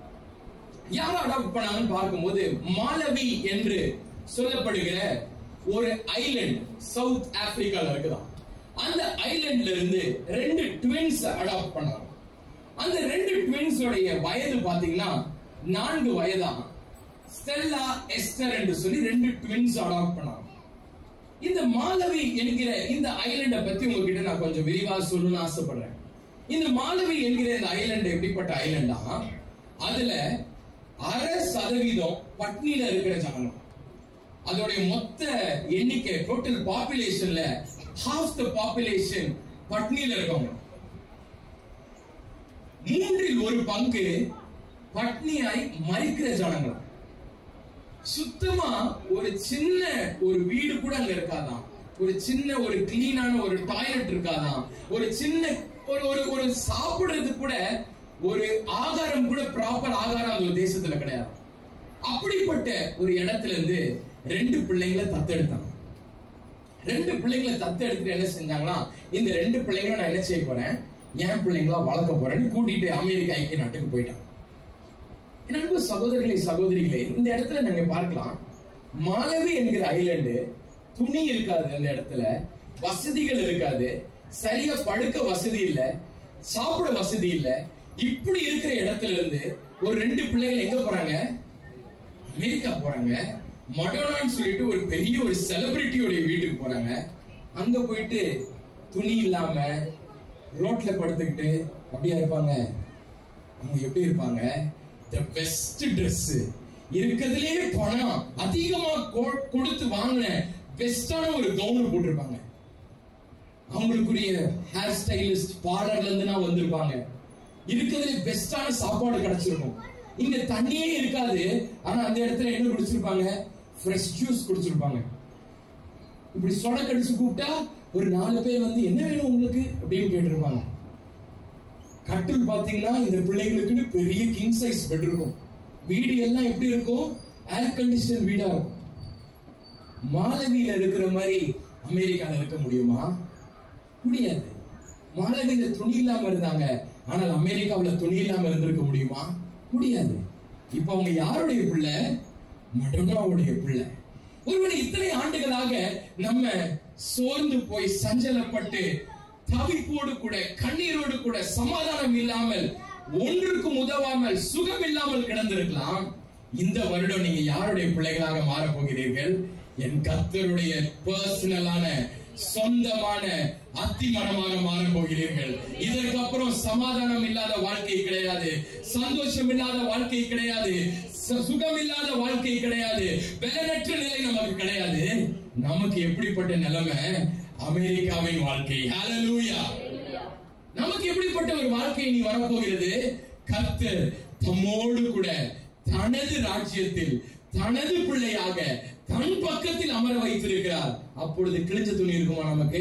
யாரும் அடாப்ட் பண்ணாங்கன்னு பார்க்கும்போது மாலவி என்று சொல்லப்படுகிற ஒரு ஐலண்ட் சவுத் ஆப்பிரிக்கால இருக்குதான். அந்த ஐலண்ட்ல இருந்து ரெண்டு ட்வின்ஸ் அடாப்ட் பண்ணாங்க. அந்த ரெண்டு ட்வின்ஸ் உடைய வயது பாத்தீங்கன்னா நான்கு வயதா. ஸ்டெல்லா எஸ்டர் என்று சொல்லி ரெண்டு ட்வின்ஸ் அடாப்ட் பண்ணாங்க. இந்த மாலவி என்கிற இந்த ஐலண்டை பத்தி உங்ககிட்ட நான் கொஞ்சம் விரிவா சொல்லணும்னு ஆசைப்படுறேன். இந்த மாலவி என்கிற இந்த ஐலண்ட் எப்படிப்பட்ட ஐலண்டா, அதுல அரை சதவீதம் பட்னியில இருக்கிற ஜனங்கள். அதோடைய மொத்த எண்ணிக்கை டோட்டல் பாப்புலேஷன்ல half the population பட்னியில இருக்கவங்க. மூன்றில் ஒரு பங்கு பட்னியாய் மரிக்கிற ஜனங்கள். சுத்தமா ஒரு சின்ன ஒரு வீடு கூட அங்க இருக்காதான். ஒரு சின்ன ஒரு கிளீனான ஒரு டாய்லெட் இருக்காதான், ஒரு சின்ன ஒரு ஒரு ஒரு சாப்பிடுறது கூட ஒரு ஆகாரம் கூட ப்ராப்பர் ஆகாரம் அந்த தேசத்துல கிடையாது. அப்படிப்பட்ட ஒரு இடத்துல இருந்து ரெண்டு பிள்ளைங்களை தத்தெடுத்தாங்க. ரெண்டு பிள்ளைங்களை தத்தெடுத்து என்ன செஞ்சாங்களா, இந்த ரெண்டு பிள்ளைங்களை நான் என்ன செய்ய போறேன், என் பிள்ளைங்களா வளர்க்க போறேன்னு கூட்டிட்டு அமெரிக்கா ஐக்கிய நாட்டுக்கு போயிட்டாங்க. அன்பு சகோதரர்களே சகோதரிகளே, இந்த இடத்துல நீங்க பார்க்கலாம், மாலவி என்கிற ஐலண்டு துணி இருக்காது, அந்த இடத்துல வசதிகள் இருக்காது, சரியா படுக்க வசதி இல்ல, சாப்பிட வசதி இல்ல. இப்படி இருக்கிற இடத்துல இருந்து ஒரு ரெண்டு பிள்ளைகள் எங்க போறாங்க, அமெரிக்கா போறாங்க. மடோனான்னு சொல்லிட்டு ஒரு பெரிய ஒரு செலிபிரிட்டியோட வீட்டுக்கு போறாங்க. அங்க போயிட்டு துணி இல்லாம ரோட்ல படுத்துக்கிட்டு அப்படியா இருப்பாங்க? அவங்க எப்படி இருப்பாங்க? the best dress, இருக்கிறதுலே பணம் அதிகமா கொடுத்து வாங்கின பெஸ்டான ஒரு கவுன் போட்டிருப்பாங்க. அவங்களுக்குரிய ஹேர் ஸ்டைலிஸ்ட் பார்லர்ல இருந்து நான் வந்திருப்பாங்க. இருக்கிறதுலே பெஸ்டான சாப்பாடு கிடைச்சிருக்கும். இங்க தண்ணியே இருக்காது, ஆனா அந்த இடத்துல என்ன குடிச்சிருப்பாங்க, ஃப்ரெஷ் ஜூஸ் குடிச்சிருப்பாங்க. இப்படி சொட கடிச்சு கூப்பிட்டா ஒரு நாலு பேர் வந்து என்ன வேணும் உங்களுக்கு அப்படின்னு கேட்டிருப்பாங்க. கட்டில் பாத்தீங்கன்னா இந்த பிள்ளைகளுக்குன்னு பெரிய கிங் சைஸ் பெட் இருக்கும். வீடு எல்லாம் எப்படி இருக்கும், ஏர் கண்டிஷன் வீடா இருக்கும். மாலவியில இருக்கிற மாதிரி அமெரிக்கால இருக்க முடியுமா? முடியாது. மாலவியில துணி இல்லாம இருந்தாங்க, ஆனால் அமெரிக்காவுல துணி இல்லாம இருந்திருக்க முடியுமா? முடியாது. இப்ப அவங்க யாருடைய பிள்ளை? மடோனாவுடைய பிள்ளை. ஒருவேளை இத்தனை ஆண்டுகளாக நம்ம சோர்ந்து போய் சஞ்சலப்பட்டு தவிப்போடு கூட கண்ணீரோடு கூட சமாதானம் இல்லாமல் ஒன்றுக்கும் உதவாமல் சுகம் இல்லாமல் கிடந்திருக்கலாம். இந்த வருடம் நீங்க யாருடைய பிள்ளைகளாக மாற போகிறீர்கள்? என் கர்த்தருடைய பர்சனலான சொந்தமான அத்திமரமாக மாற போகிறீர்கள். இதற்கு அப்புறம் சமாதானம் இல்லாத வாழ்க்கை கிடையாது, சந்தோஷம் இல்லாத வாழ்க்கை கிடையாது, சுகம் இல்லாத வாழ்க்கை கிடையாது, பலனற்ற நிலை நமக்கு கிடையாது. நமக்கு எப்படிப்பட்ட நிலைமை? அமெரிக்காவின் வாழ்க்கை. ஹல்லேலூயா! நமக்கு எப்படிப்பட்ட ஒரு வாழ்க்கை நீ வரப்போகிறது? கர்த்தர் தம்மோடு கூட தனது ராஜ்யத்தில் தனது பிள்ளையாக தன் பக்கத்தில் அமர வைத்திருக்கிறார். அப்பொழுது கிழிஞ்ச துணி இருக்குமா நமக்கு?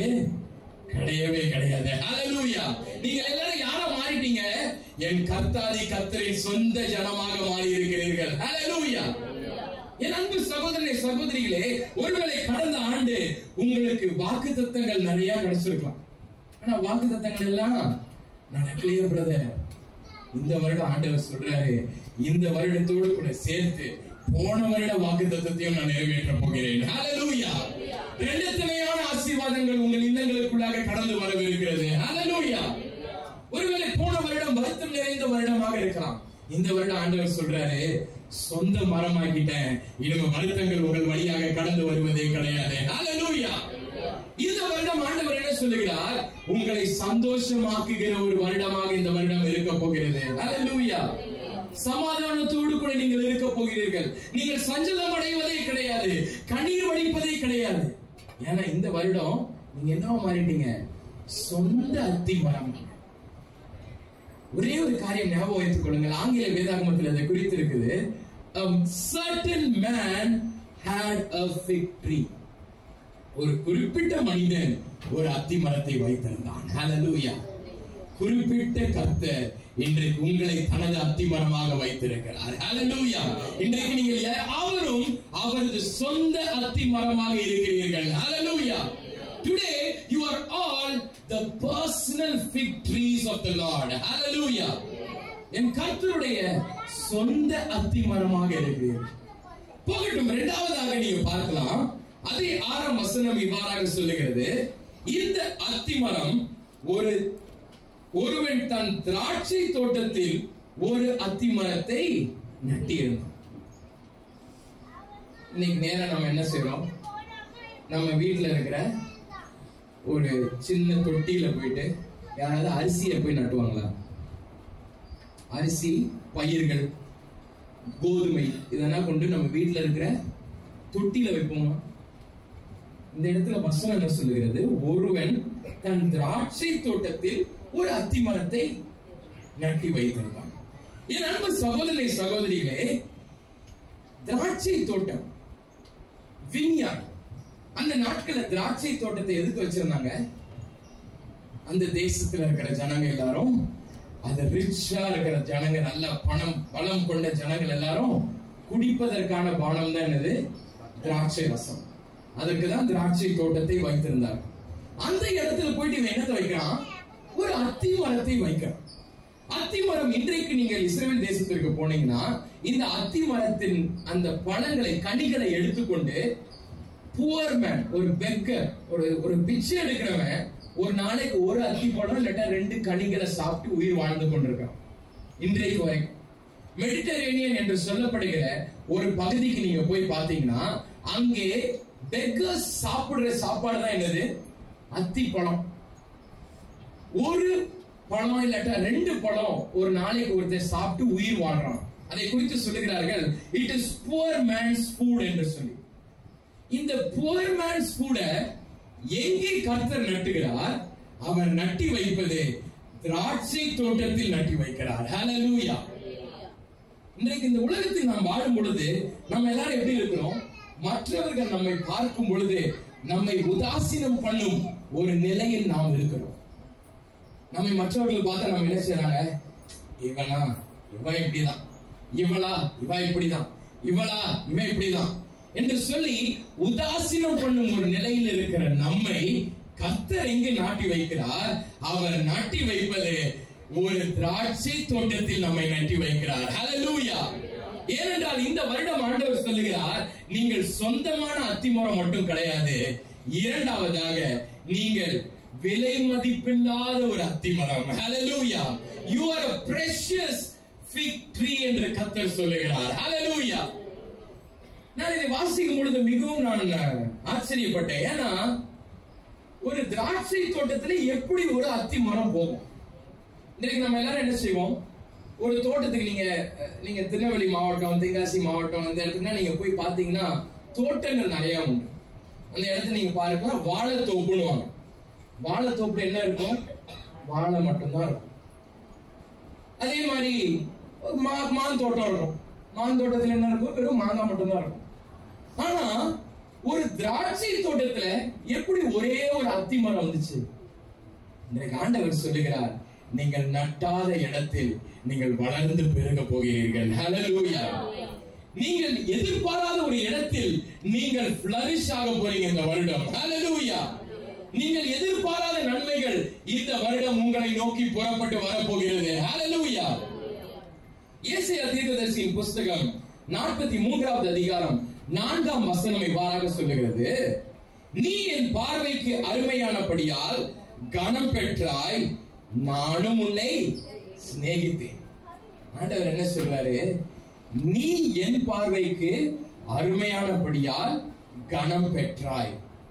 கிடையவே கிடையாது. ஹல்லேலூயா! நீங்க எல்லாரும் யார மாறிட்டீங்க? என் கர்த்தாதி கர்த்தரின் சொந்த ஜனமாக மாறி இருக்கிறீர்கள். ஹல்லேலூயா! என் அன்பு சகோதரனே சகோதரிகளே, ஒருவேளை கடந்த ஆண்டு உங்களுக்கு வாக்குத்தத்தங்கள் நிறைய கிடைச்சிருக்கலாம். ஆனா வாக்குத்தத்தங்கள் எல்லாம் நடக்கலையே பிரதர். இந்த வருடம் ஆண்டவர் சொல்றாரு, இந்த வருடத்தோடு கூட சேர்த்து போன வருட வாக்குத்தத்தத்தையும் நான் நிறைவேற்ற போகிறேன். ஹல்லேலூயா! இரண்டத்தனையான ஆசீர்வாதங்கள் உங்கள் இல்லங்களுக்குள்ளாக கடந்து வரவிருக்கிறது. ஹல்லேலூயா! ஒருவேளை போன வருடம் வருத்தம் நிறைந்த வருடமாக இருக்கலாம். இந்த வருடம் ஆண்டவர் சொல்றாரு, சொந்த மரமாக்கிட்டேன், இனிமே வருத்தங்கள் உங்கள் வழியாக கடந்து வருவதே கிடையாது. ஹல்லேலூயா! இந்த வருடம் ஆண்டவர் என்ன சொல்லுகிறார்? உங்களை சந்தோஷமாக்குகிற ஒரு வருடமாக இந்த வருடம் இருக்க போகிறது. ஹல்லேலூயா! சமாதானத்தோடு கூட நீங்கள் இருக்க போகிறீர்கள். நீங்கள் சஞ்சலம் அடைவதே கிடையாது, கண்ணீர் வடிப்பதே கிடையாது. ஏன்னா இந்த வருடம் நீங்க என்ன மாறிட்டீங்க? சொந்த அத்தி மரம். ஒரே ஒரு காரியம் ஞாபகம் வைத்துக் கொள்ளுங்கள். ஆங்கில வேதாகமத்தில் அதை குறித்து இருக்குது. A certain man had a fig tree. ஒரு குறிப்பிட்ட மனிதன் ஒரு அத்தி மரத்தை வைத்திருந்தான். ஹல்லேலூயா! குறிப்பிட்ட கர்த்தர் இன்றைக்கு உங்களை தனது அத்தி மரமாக வைத்திருக்கிறார். ஹல்லேலூயா! இன்றைக்கு நீங்கள் யாவரும் அவரது சொந்த அத்தி மரமாக இருக்கிறீர்கள். ஹல்லேலூயா! Today you are all the personal fig trees of the Lord. Hallelujah! என் கர்த்தருடைய சொந்த அத்தி மரமாக இருக்கிறீர்கள். போகட்டும், இரண்டாவதாக நீங்க பார்க்கலாம். அதே ஆறாம் வசனம் இவ்வாறாக சொல்லுகிறது, இந்த அத்தி மரம் ஒரு ஒருவன் தன் திராட்சை தோட்டத்தில் ஒரு அத்தி மரத்தை நட்டியிருந்தான். இன்னைக்கு நேரம் நம்ம என்ன செய்றோம்? நம்ம வீட்டுல இருக்கிற ஒரு சின்ன தொட்டியில போயிட்டு யாராவது அரிசியை போய் நட்டுவாங்களா? அரிசி, பயிர்கள், கோதுமை இதெல்லாம் கொண்டு நம்ம வீட்டுல இருக்கிற தொட்டியில வைப்போமா? இந்த இடத்துல வசனம் என்ன சொல்லுகிறது? ஒருவன் தன் திராட்சை தோட்டத்தில் ஒரு அத்தி மரத்தை நட்டி வைத்திருந்தான். என் அன்பு சகோதரி சகோதரிகளே, திராட்சை தோட்டம், விஞ்ஞான், அந்த நாட்கள்ல திராட்சை தோட்டத்தை எதுக்கு வச்சிருந்தாங்க? அந்த தேசத்துல இருக்கிற ஜனங்க எல்லாரும், அது ரிச்சா இருக்கிற ஜனங்க, நல்ல பணம் பலம் கொண்ட ஜனங்கள் எல்லாரும் குடிப்பதற்கான பானம் தான் என்னது? திராட்சை ரசம். அதுக்குதான் திராட்சை தோட்டத்தை வைத்திருந்தார். அந்த இடத்துல போயிட்டு இவன் என்னத்தை வைக்கிறான்? ஒரு அத்தி மரத்தை வைக்கிறான். அத்தி மரம், இன்றைக்கு நீங்கள் இஸ்ரேல் தேசத்திற்கு போனீங்கன்னா இந்த அத்தி மரத்தின் அந்த பழங்களை, கனிகளை எடுத்துக்கொண்டு புவர் மேன், ஒரு பெக்கர், ஒரு ஒரு பிச்சை எடுக்கிறவன் ஒரு நாளைக்கு ஒரு அத்தி பழம் இல்லாட்டா ரெண்டு கனிகளை சாப்பிட்டு உயிர் வாழ்ந்து கொண்டிருக்கான் இன்றைக்கு வரைக்கும். மெடிட்டரேனியன் என்று சொல்லப்படுகிற ஒரு பகுதிக்கு நீங்க போய் பாத்தீங்கன்னா அங்கே பெக்கர்ஸ் சாப்பிடுற சாப்பாடு தான் என்னது? அத்தி பழம். ஒரு பழம் இல்லாட்டா ரெண்டு பழம் ஒரு நாளைக்கு ஒருத்தர் சாப்பிட்டு உயிர் வாழ்றான். அதை குறித்து சொல்லுகிறார்கள், it is poor man's food என்று சொல்லி. இந்த புவர் மேன்ஸ் ஃபுட் எங்கே கர்த்தர் நட்டுகிறார்? அவர் நட்டி வைப்பது திராட்சை தோட்டத்தில் நட்டி வைக்கிறார். ஹல்லேலூயா. இன்றைக்கு இந்த உலகத்தில் நாம் வாழும் பொழுது நம்ம எல்லாரும் எப்படி இருக்கிறோம்? மற்றவர்கள் நம்மை பார்க்கும் பொழுது நம்மை உதாசீனம் பண்ணும் ஒரு நிலையில் நாம் இருக்கிறோம். நம்மை மற்றவர்கள் பார்த்தா நம்ம என்ன செய்யறாங்க? இவனா இவன் இப்படிதான், இவளா இவ இப்படிதான், இவளா இவன் இப்படிதான் என்று சொல்லி உதாசீனம் பண்ணும் ஒரு நிலையில் இருக்கிற நம்மை கர்த்தர் எங்கு நாட்டி வைக்கிறார்? அவர் நாட்டி வைப்பது ஒரு திராட்சை தோட்டத்தில் நம்மை நட்டி வைக்கிறார். ஹல்லேலூயா. ஏனென்றால் இந்த வருடம் ஆண்டவர் சொல்லுகிறார், நீங்கள் சொந்தமான அத்திமரம் மட்டும் கிடையாது, இரண்டாவதாக நீங்கள் விலை மதிப்பில்லாத ஒரு அத்திமரம். ஹல்லேலூயா. You are a precious fig tree என்று கர்த்தர் சொல்லுகிறார். ஹல்லேலூயா. நான் இதை வாசிக்கும் பொழுது மிகவும் நான் ஆச்சரியப்பட்டேன். ஏன்னா ஒரு திராட்சை தோட்டத்தில் எப்படி ஒரு அத்தி மரம் போகும்? இன்னைக்கு நம்ம எல்லாரும் என்ன செய்வோம்? ஒரு தோட்டத்துக்கு நீங்க நீங்க திருநெல்வேலி மாவட்டம், தென்காசி மாவட்டம் இந்த இடத்துக்கு நீங்க போய் பாத்தீங்கன்னா தோட்டங்கள் நிறைய உண்டு. அந்த இடத்துல நீங்க பாருங்க, வாழைத்தோப்புன்னு வாங்க. வாழைத்தோப்புல என்ன இருக்கும்? வாழை மட்டும்தான் இருக்கும். அதே மாதிரி மான் தோட்டம் இருக்கும். மான் தோட்டத்துல என்ன இருக்கும்? வெறும் மாங்காய் மட்டும்தான் இருக்கும். ஆனா ஒரு திராட்சை தோட்டத்துல எப்படி ஒரே ஒரு அத்தி மரம் வந்துச்சு? இன்றைக்கு ஆண்டவர் சொல்லுகிறார், நீங்கள் நட்டாத இடத்தில் நீங்கள் வளர்ந்து பெருக போகிறீர்கள். ஹல்லேலூயா. நீங்கள் எதிர்பாராத ஒரு இடத்தில் நீங்கள் ஃப்ளரிஷ் ஆக போறீங்க இந்த வருடம். ஹல்லேலூயா. நீங்கள் எதிர்பாராத நன்மைகள் இந்த வருடம் உங்களை நோக்கி புறப்பட்டு வரப்போகிறது. ஹல்லேலூயா. ஏசாயா தீர்க்கதரிசியின் புஸ்தகம் நாற்பத்தி மூன்றாவது அதிகாரம் நான்காம் வசனம் இவ்வாறாக சொல்லுகிறது, நீ என் பார்வைக்கு அருமையானபடியால் கனம் பெற்றாய், நானும் உன்னை சிநேகித்தேன். ஆண்டவர் என்ன சொல்றாரு? நீ என் பார்வைக்கு அருமையானபடியால் கனம் பெற்றாய்.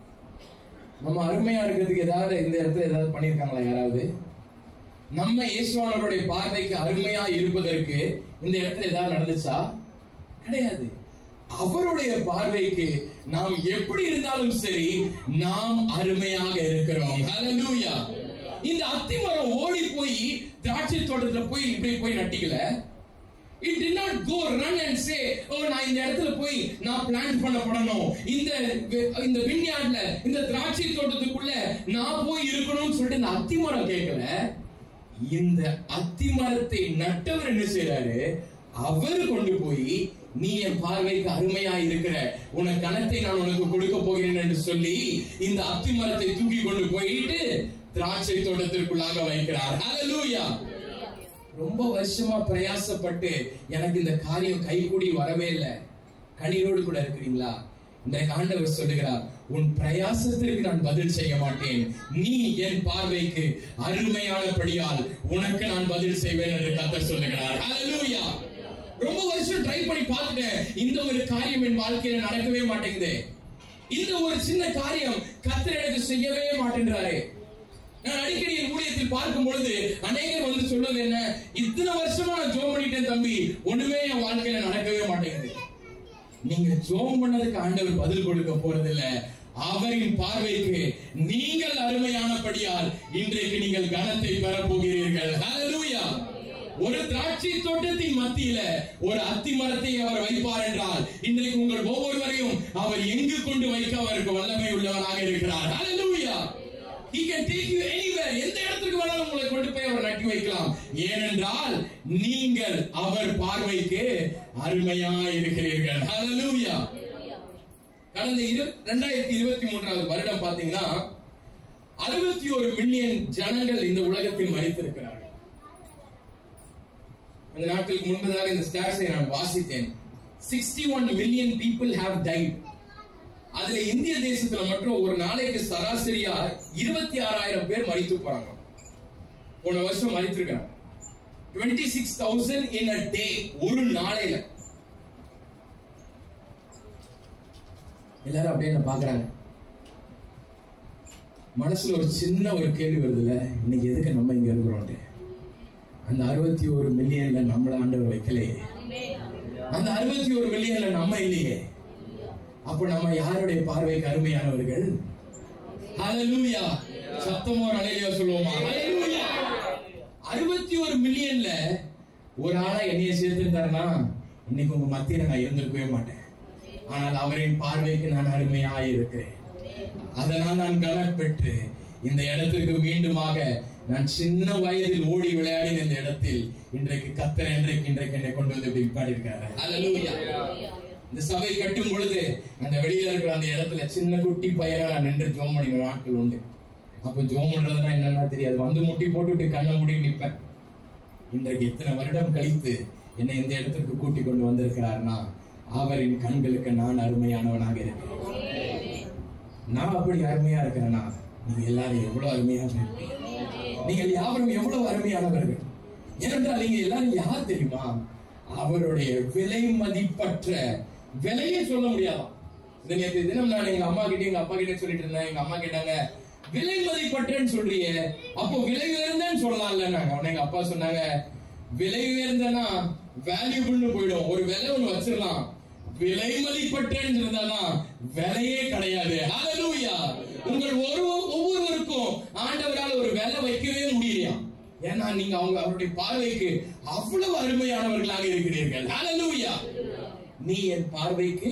நம்ம அருமையா இருக்கிறதுக்கு ஏதாவது இந்த இடத்துல ஏதாவது பண்ணிருக்காங்களா யாராவது? நம்ம இயேசுவானவருடைய பார்வைக்கு அருமையா இருப்பதற்கு இந்த இடத்துல ஏதாவது நடந்துச்சா? கிடையாது. அவருடைய பார்வைக்கு நாம் எப்படி இருந்தாலும் சரி, நாம் அருமையாக இருக்கிறோம். ஹல்லேலூயா. இந்த அத்திமரம் ஓடி போய் திராட்சை தோட்டத்துல போய் இப்படி போய் நட்டிக்கல. It did not go run and say, oh நான் இந்த இடத்துல போய் நான் பிளான்ட் பண்ணப்படணும், இந்த இந்த விண்யார்ட்ல இந்த திராட்சை தோட்டத்துக்குள்ள நான் போய் இருக்கணும்னு சொல்லிட்டு இந்த அத்திமரம் கேட்கல. இந்த அத்திமரத்தை நட்டவர் என்ன செய்யறாரு? அவர் கொண்டு போய், நீ என் பார்வைக்கு அருமையா இருக்கிற, உனக்கு கனத்தை நான் உனக்கு கொடுக்க போகிறேன் என்று சொல்லி இந்த அத்திமரத்தை தூக்கி கொண்டு போயிட்டு திராட்சை தோட்டத்திற்குள்ளாக வைக்கிறார். ஹல்லேலூயா. ரொம்ப வருஷமா பிரயாசப்பட்டு எனக்கு இந்த காரியம் கைகூடி வரவே இல்லை, கண்ணீரோடு கூட இருக்கிறீங்களா? இந்த ஆண்டவர் சொல்லுகிறார், உன் பிரயாசத்திற்கு நான் பதில் செய்ய மாட்டேன், நீ என் பார்வைக்கு அருமையானபடியால் உனக்கு நான் பதில் செய்வேன் என்று கர்த்தர் சொல்லுகிறார். ஹல்லேலூயா. ரொம்ப வருஷம் ட்ரை பண்ணி பார்த்துட்டேன், இந்த ஒரு காரியம் என் வாழ்க்கையில நடக்கவே மாட்டேங்குது, இந்த ஒரு சின்ன காரியம் கர்த்தர் எனக்கு செய்யவே மாட்டேன்றாரு. நான் அடிக்கடி என் ஊழியத்தில் பார்க்கும் பொழுது அநேகர் வந்து சொல்வது என்ன, இத்தனை வருஷமா நான் ஜோம் பண்ணிட்டேன் தம்பி, ஒண்ணுமே என் வாழ்க்கையில நடக்கவே மாட்டேங்குது. நீங்க ஜோம் பண்ணதுக்கு ஆண்டவர் பதில் கொடுக்க போறதில்லை. அவரின் பார்வைக்கு நீங்கள் அருமையானபடியால் இன்றைக்கு நீங்கள் கனத்தை பெற போகிறீர்கள். ஹல்லேலூயா. ஒரு திராட்சை தோட்டத்தின் மத்தியில ஒரு அத்தி மரத்தை அவர் வைப்பார் என்றால் இன்றைக்கு உங்கள் ஒவ்வொருவரையும் அவர் எங்கு கொண்டு வைக்க அவருக்கு வல்லமை உள்ளவராக இருக்கிறார். ஹல்லேலூயா. He can take you anywhere. எந்த இடத்துக்கு வேணாலும் உங்களை கொண்டு போய் அவர் நட்டி வைக்கலாம். ஏனென்றால் நீங்கள் அவர் பார்வைக்கு அருமையா இருக்கிறீர்கள். ஹல்லேலூயா. கடந்த இரண்டாயிரத்தி இருபத்தி மூன்றாவது வருடம் பாத்தீங்கன்னா அறுபத்தி ஒரு மில்லியன் ஜனங்கள் இந்த உலகத்தில் மரித்திருக்கிறார்கள். அந்த நாட்களுக்கு முன்பதாக இந்த ஸ்டாட்ஸை நான் வாசித்தேன். sixty-one million people have died. அதுல இந்திய தேசத்துல மட்டும் ஒரு நாளைக்கு சராசரியா இருபத்தி ஆறாயிரம் பேர் மரித்து போறாங்க. போன வருஷம் மரித்திருக்காங்க. twenty-six thousand in a day. ஒரு நாளையில. எல்லாரும் அப்படியே என்ன பாக்குறாங்க. மனசுல ஒரு சின்ன ஒரு கேள்வி வருதுல்ல, இன்னைக்கு எதுக்கு நம்ம இங்க இருக்கிறோம்? அந்த அறுபத்தி ஒரு மில்லியன்ல நம்மள ஆண்டவர் வைக்கலையே. அந்த அறுபத்தி ஒரு மில்லியன்ல நம்ம இல்லையே. அப்ப நம்ம யாருடைய பார்வைக்கு அருமையானவர்கள்? ஹல்லேலூயா. சத்தமா ஹல்லேலூயா சொல்லுவோமா? ஹல்லேலூயா. அறுபத்தி ஒரு மில்லியன்ல ஒரு ஆளா என்னைய சேர்த்துட்டாருன்னா இன்னைக்கு உங்க மத்தியில நான் இருந்திருக்கவே மாட்டேன். ஆனால் அவரின் பார்வைக்கு நான் அருமையாக இருக்கிறேன். அதனால் நான் கனம் பெற்று இந்த இடத்திற்கு மீண்டுமாக நான் சின்ன வயதில் ஓடி விளையாடின இந்த இடத்தில் இன்றைக்கு கர்த்தர் இன்றைக்கு இன்றைக்கு என்னை கொண்டு வந்து இப்படி பாடியிருக்காரு. ஹல்லேலூயா. இந்த சபை கட்டும் பொழுது அந்த வெளியில இருக்கிற அந்த இடத்துல சின்ன குட்டி பையனா நான் நின்று ஜோம் பண்ணின நாட்கள் உண்டு. அப்ப ஜோம் பண்றதுன்னா என்னன்னா தெரியாது. வந்து முட்டி போட்டுட்டு கண்ணை மூடி நிற்பேன். இன்றைக்கு எத்தனை வருடம் கழித்து என்னை இந்த இடத்திற்கு கூட்டி கொண்டு வந்திருக்கிறார்னா அவரின் கண்களுக்கு நான் அருமையானவனாக இருக்கிறேன். நான் அப்படி அருமையா இருக்கிறேன்னா நீங்க எல்லாரும் எவ்வளவு அருமையாக இருக்கீங்க. நீங்கள் யாவரும் எவ்வளவு அருமையானவர்கள். ஏனென்றால் நீங்க எல்லாரும் யார் தெரியுமா? அவருடைய விலை மதிப்பற்ற, விலையே சொல்ல முடியாதான். இந்த நேற்று தினம் நான் எங்க அம்மா கிட்ட எங்க அப்பா கிட்ட சொல்லிட்டு இருந்தேன். எங்க அம்மா கேட்டாங்க, விலை மதிப்பற்றன்னு சொல்றிய, அப்போ விலை உயர்ந்தன்னு சொல்லலாம்ல. நாங்க எங்க அப்பா சொன்னாங்க, விலை உயர்ந்தனா வேல்யூபிள்னு போயிடும். ஒரு விலை ஒண்ணு வச்சிடலாம். விலை மதிப்பற்றன்னு இருந்தாதான் விலையே கிடையாது. ஹல்லேலூயா. உங்கள் ஒரு ஒவ்வொருவருக்கும் ஆண்டவரால் ஒரு விலை வைக்கவே முடியலையா? ஏன்னா நீங்க அவங்க அவருடைய பார்வைக்கு அவ்வளவு அருமையானவர்களாக இருக்கிறீர்கள். ஹல்லேலூயா. நீ என் பார்வைக்கு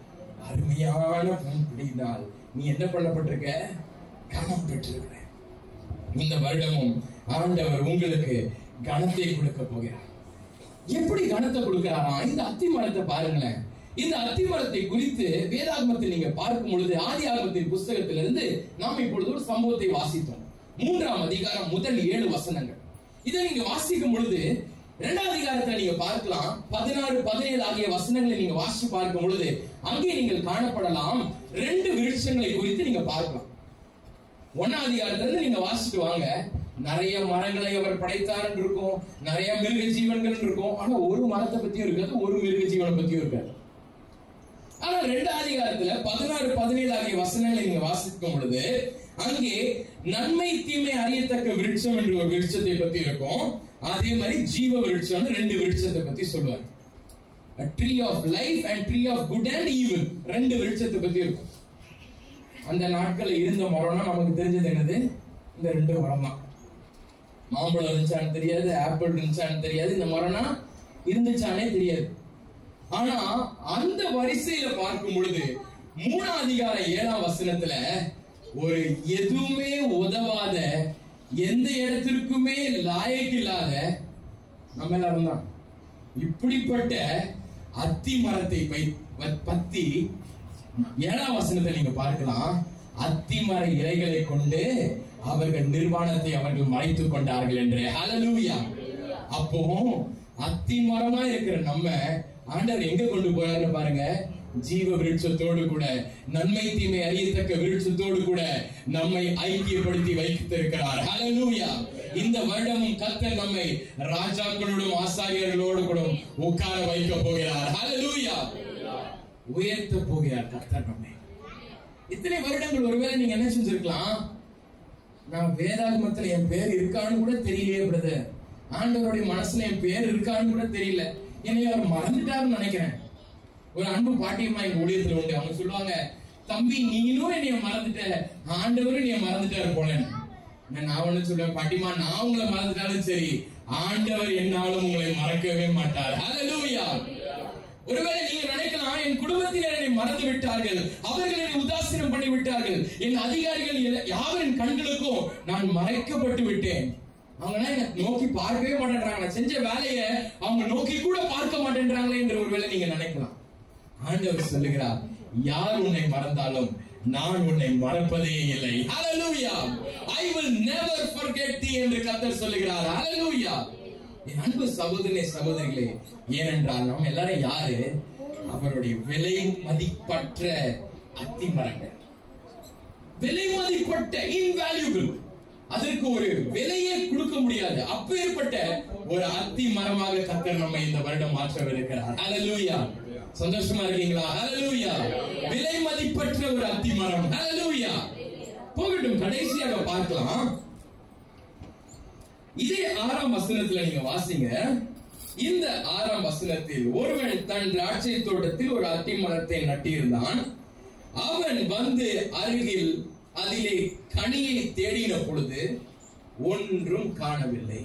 அருமையான அப்படினால் நீ என்ன பண்ணப்பட்டிருக்க? கனம் பெற்றிருக்கிற. இந்த வருடமும் ஆண்டவர் உங்களுக்கு கனத்தை கொடுக்க போகிறார். எப்படி கனத்தை கொடுக்கிறாரா? இந்த அத்தி மரத்தை பாருங்களேன். இந்த அத்தி மரத்தை குறித்து வேதாகமத்தில் நீங்க பார்க்கும் பொழுது ஆதி ஆகமத்தின் புஸ்தகத்திலிருந்து நாம் இப்பொழுது ஒரு சம்பவத்தை வாசித்தோம். மூன்றாம் அதிகாரம் முதல் ஏழு வசனங்கள். இதை நீங்க வாசிக்கும் பொழுது இரண்டாம் அதிகாரத்தை நீங்க பார்க்கலாம். பதினாறு பதினேழு ஆகிய வசனங்களை நீங்க வாசிச்சு பார்க்கும் பொழுது அங்கே நீங்கள் காணப்படலாம் ரெண்டு விருட்சங்களை குறித்து நீங்க பார்க்கலாம். ஒன்னாம் அதிகாரத்துல நீங்க வாசிட்டு வாங்க. நிறைய மரங்களை அவர் படைத்தார் இருக்கும், நிறைய மிருக ஜீவன்கள் இருக்கும். ஆனா ஒரு மரத்தை பத்தியும் இருக்காது, ஒரு மிருக ஜீவனை பத்தியும் இருக்காது. ஆனா ரெண்டாம் அதிகாரத்துல பதினாறு பதினேழு ஆகிய வசனங்களை நீங்க வாசிக்கும் பொழுது அங்கே நன்மை தீமை அறியத்தக்க விருட்சம் என்று ஒரு விருட்சத்தை பத்தி இருக்கும். அதே மாதிரி ஜீவ விருட்சம் ரெண்டு விருட்சத்தை பத்தி சொல்லுவார். Tree of life and tree of good and evil ரெண்டு விருட்சத்தை பத்தி இருக்கும். அந்த நாட்கள் இருந்த மரம்னா நமக்கு தெரிஞ்சது என்னது? இந்த ரெண்டு மரம் தான். மாம்பழம் இருந்துச்சான்னு தெரியாது, ஆப்பிள் இருந்துச்சான்னு தெரியாது, இந்த மரம்னா இருந்துச்சானே தெரியாது. ஆனா அந்த வரிசையில பார்க்கும் பொழுது மூணாம் அதிகார ஏழாம் வசனத்துல ஒரு எதுவுமே உதவாத, எந்த இடத்திற்குமே லாயக்கு இல்லாத நம்ம எல்லாரும் தான் இப்படிப்பட்ட அத்தி மரத்தை பத்தி ஏழாம் வசனத்தை நீங்க பார்க்கலாம். அத்தி மர இலைகளை கொண்டு அவர்கள் நிர்வாணத்தை அவர்கள் மறைத்துக் கொண்டார்கள் என்று. ஹல்லேலூயா. அப்போ அத்தி மரமா இருக்கிற நம்ம ஆண்டவர் எங்க கொண்டு போறாரு பாருங்க. ஜீவ விருட்சத்தோடு கூட, நன்மை தீமை அறியத்தக்க விருட்சத்தோடு கூட நம்மை ஐக்கியப்படுத்தி வைத்திருக்கிறார். ஹல்லேலூயா. இந்த வருடமும் கர்த்தர் நம்மை ராஜாக்களோடும் ஆசாரியர்களோடு கூட உட்கார வைக்க போகிறார். ஹல்லேலூயா. உயர்த்த போகிறார் கர்த்தர் நம்மை. இத்தனை வருடங்கள் ஒருவேளை நீங்க என்ன செஞ்சிருக்கலாம்? நான் வேதாகமத்துல என் பேர் இருக்கான்னு கூட தெரியலையே பிரதர், ஆண்டவருடைய மனசுல என் பேர் இருக்கான்னு கூட தெரியல, என்னை அவர் மறந்துட்டாருன்னு நினைக்கிறேன். ஒரு அன்பு பாட்டியம்மா எங்க ஊழியத்துல உண்டு. அவங்க சொல்லுவாங்க, தம்பி நீனும் என்னைய மறந்துட்ட, ஆண்டவரும் நீ மறந்துட்டாரு போல. நான் ஒண்ணு சொல்லுவேன், பாட்டிமா நான் உங்களை மறந்துட்டாலும் சரி, ஆண்டவர் என்னாலும் உங்களை மறக்கவே மாட்டார். ஹல்லேலூயா. ஒருவேளை நீங்க நினைக்கலாம், என் குடும்பத்தினர் என்னை மறந்து விட்டார்கள், அவர்கள் என்னை உதாசீனம் பண்ணி விட்டார்கள், என் அதிகாரிகள் யாவரின் கண்களுக்கும் நான் மறைக்கப்பட்டு விட்டேன், அவங்க என்ன நோக்கி பார்க்கவே மாட்டேன்றாங்க, நான் செஞ்ச வேலையை அவங்க நோக்கி கூட பார்க்க மாட்டேன்றாங்களே என்று ஒருவேளை நீங்க நினைக்கலாம். ஆண்டவர் சொல்லுகிறார், யார் உன்னை மறந்தாலும் நான் உன்னை மறப்பதே இல்லை. ஹல்லேலூயா. I will never forget thee என்று கர்த்தர் சொல்லுகிறார். ஹல்லேலூயா. என் அன்பு சகோதரனே சகோதரிகளே, ஏனென்றால் நாம் எல்லாரும் யாரு? அவருடைய விலை மதிப்பற்ற அத்திமரங்கள். விலை மதிப்பட்ட இன்வேல்யூபிள், அதற்கு ஒரு விலையே கொடுக்க முடியாது, அப்பேற்பட்ட ஒரு அத்தி மரமாக கர்த்தர் நம்மை இந்த வருடம் மாற்றவிருக்கிறார். ஹல்லேலூயா. சந்தோஷமா இருக்கீங்களா? ஹல்லேலூயா. விலை மதிப்பற்ற ஒரு அத்தி மரம். ஹல்லேலூயா. போகட்டும், கடைசியாக பார்க்கலாம். இதே ஆறாம் வசனத்துல நீங்க வாசிங்க. இந்த ஆறாம் வசனத்தில், ஒருவன் தன் திராட்சை தோட்டத்தில் ஒரு அத்தி மரத்தை நட்டிருந்தான். அவன் வந்து அருகில் அதிலே கனியை தேடின பொழுது ஒன்றும் காணவில்லை.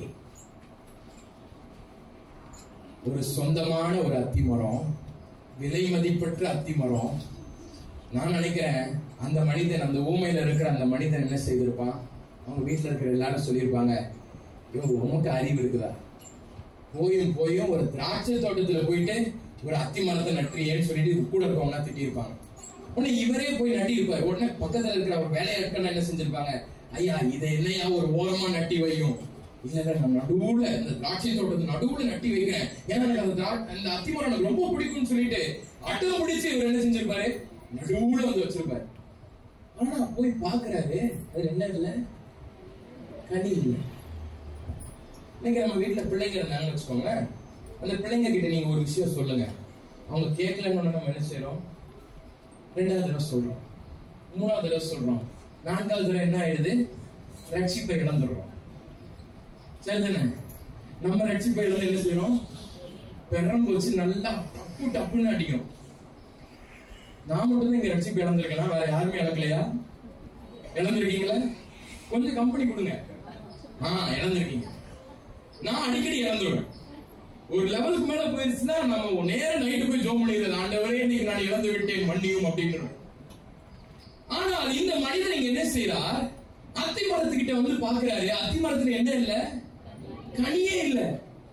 ஒரு சொந்தமான ஒரு அத்தி மரம், விலை மதிப்பற்ற அத்தி மரம். நான் நினைக்கிறேன் அந்த மனிதன், அந்த ஊமையில இருக்கிற அந்த மனிதன் என்ன செய்திருப்பான்? அவங்க வீட்டுல இருக்கிற எல்லாரும் சொல்லியிருப்பாங்க, யோ உனக்கு அறிவு இருக்குதா, போயும் போயும் ஒரு திராட்சை தோட்டத்துல போயிட்டு ஒரு அத்தி மரத்தை நட்டுறியேன்னு சொல்லிட்டு கூட இருக்கவங்க திட்டி இருப்பாங்க. உடனே இவரே போய் நட்டி இருப்பாரு. உடனே பக்கத்துல இருக்கிற ஒரு வேலையா இருக்கன்னு என்ன செஞ்சிருப்பாங்க, ஐயா இதை என்னையா ஒரு ஓரமா நட்டி வையும். இல்ல நான் நடுவுல இந்த திராட்சை தோட்டத்து நடுவுல நட்டி வைக்கிறேன், ஏன்னா எனக்கு அந்த அந்த அத்தி மரம் எனக்கு ரொம்ப பிடிக்கும்னு சொல்லிட்டு அட்டம் பிடிச்சு இவர் என்ன செஞ்சிருப்பாரு, நடுவுல வந்து வச்சிருப்பாரு. ஆனா போய் பாக்குறாரு, அது என்ன இல்ல, கனி இல்லை. இன்னைக்கு நம்ம வீட்டுல பிள்ளைங்க இருந்தாங்கன்னு வச்சுக்கோங்க, அந்த பிள்ளைங்க கிட்ட நீங்க ஒரு விஷயம் சொல்லுங்க, அவங்க கேட்கலன்னு நம்ம என்ன செய்யறோம், ரெண்டாவது தடவை சொல்றோம், மூணாவது தடவை சொல்றோம், நான்காவது தடவை என்ன ஆயிடுது, ரட்சிப்பை இழந்துடுறோம். சரிதானே? நம்ம ரட்சிப்பை இழந்து என்ன செய்யறோம், பெரம்பு வச்சு நல்லா டப்பு டப்புன்னு அடிக்கிறோம். நான் மட்டும் இங்க ரட்சிப்பை இழந்திருக்கலாம், வேற யாருமே இழக்கலையா? இழந்திருக்கீங்களா? கொஞ்சம் கம்பெனி கொடுங்க. ஆஹ் இழந்திருக்கீங்க. நான் அடிக்கடி இழந்துருவேன். ஒரு லெவலுக்கு மேல போயிருச்சுன்னா நம்ம நேரம் நைட்டு போய் ஜோம் பண்ணிடுறது, ஆண்டவரே இன்னைக்கு நான் இழந்து விட்டேன் மன்னியும் அப்படின்னு. ஆனால் இந்த மனிதன் இங்க என்ன செய்யறார், அத்தி மரத்துக்கிட்ட வந்து பாக்குறாரு. அத்தி மரத்துல என்ன இல்ல, கனியே இல்ல.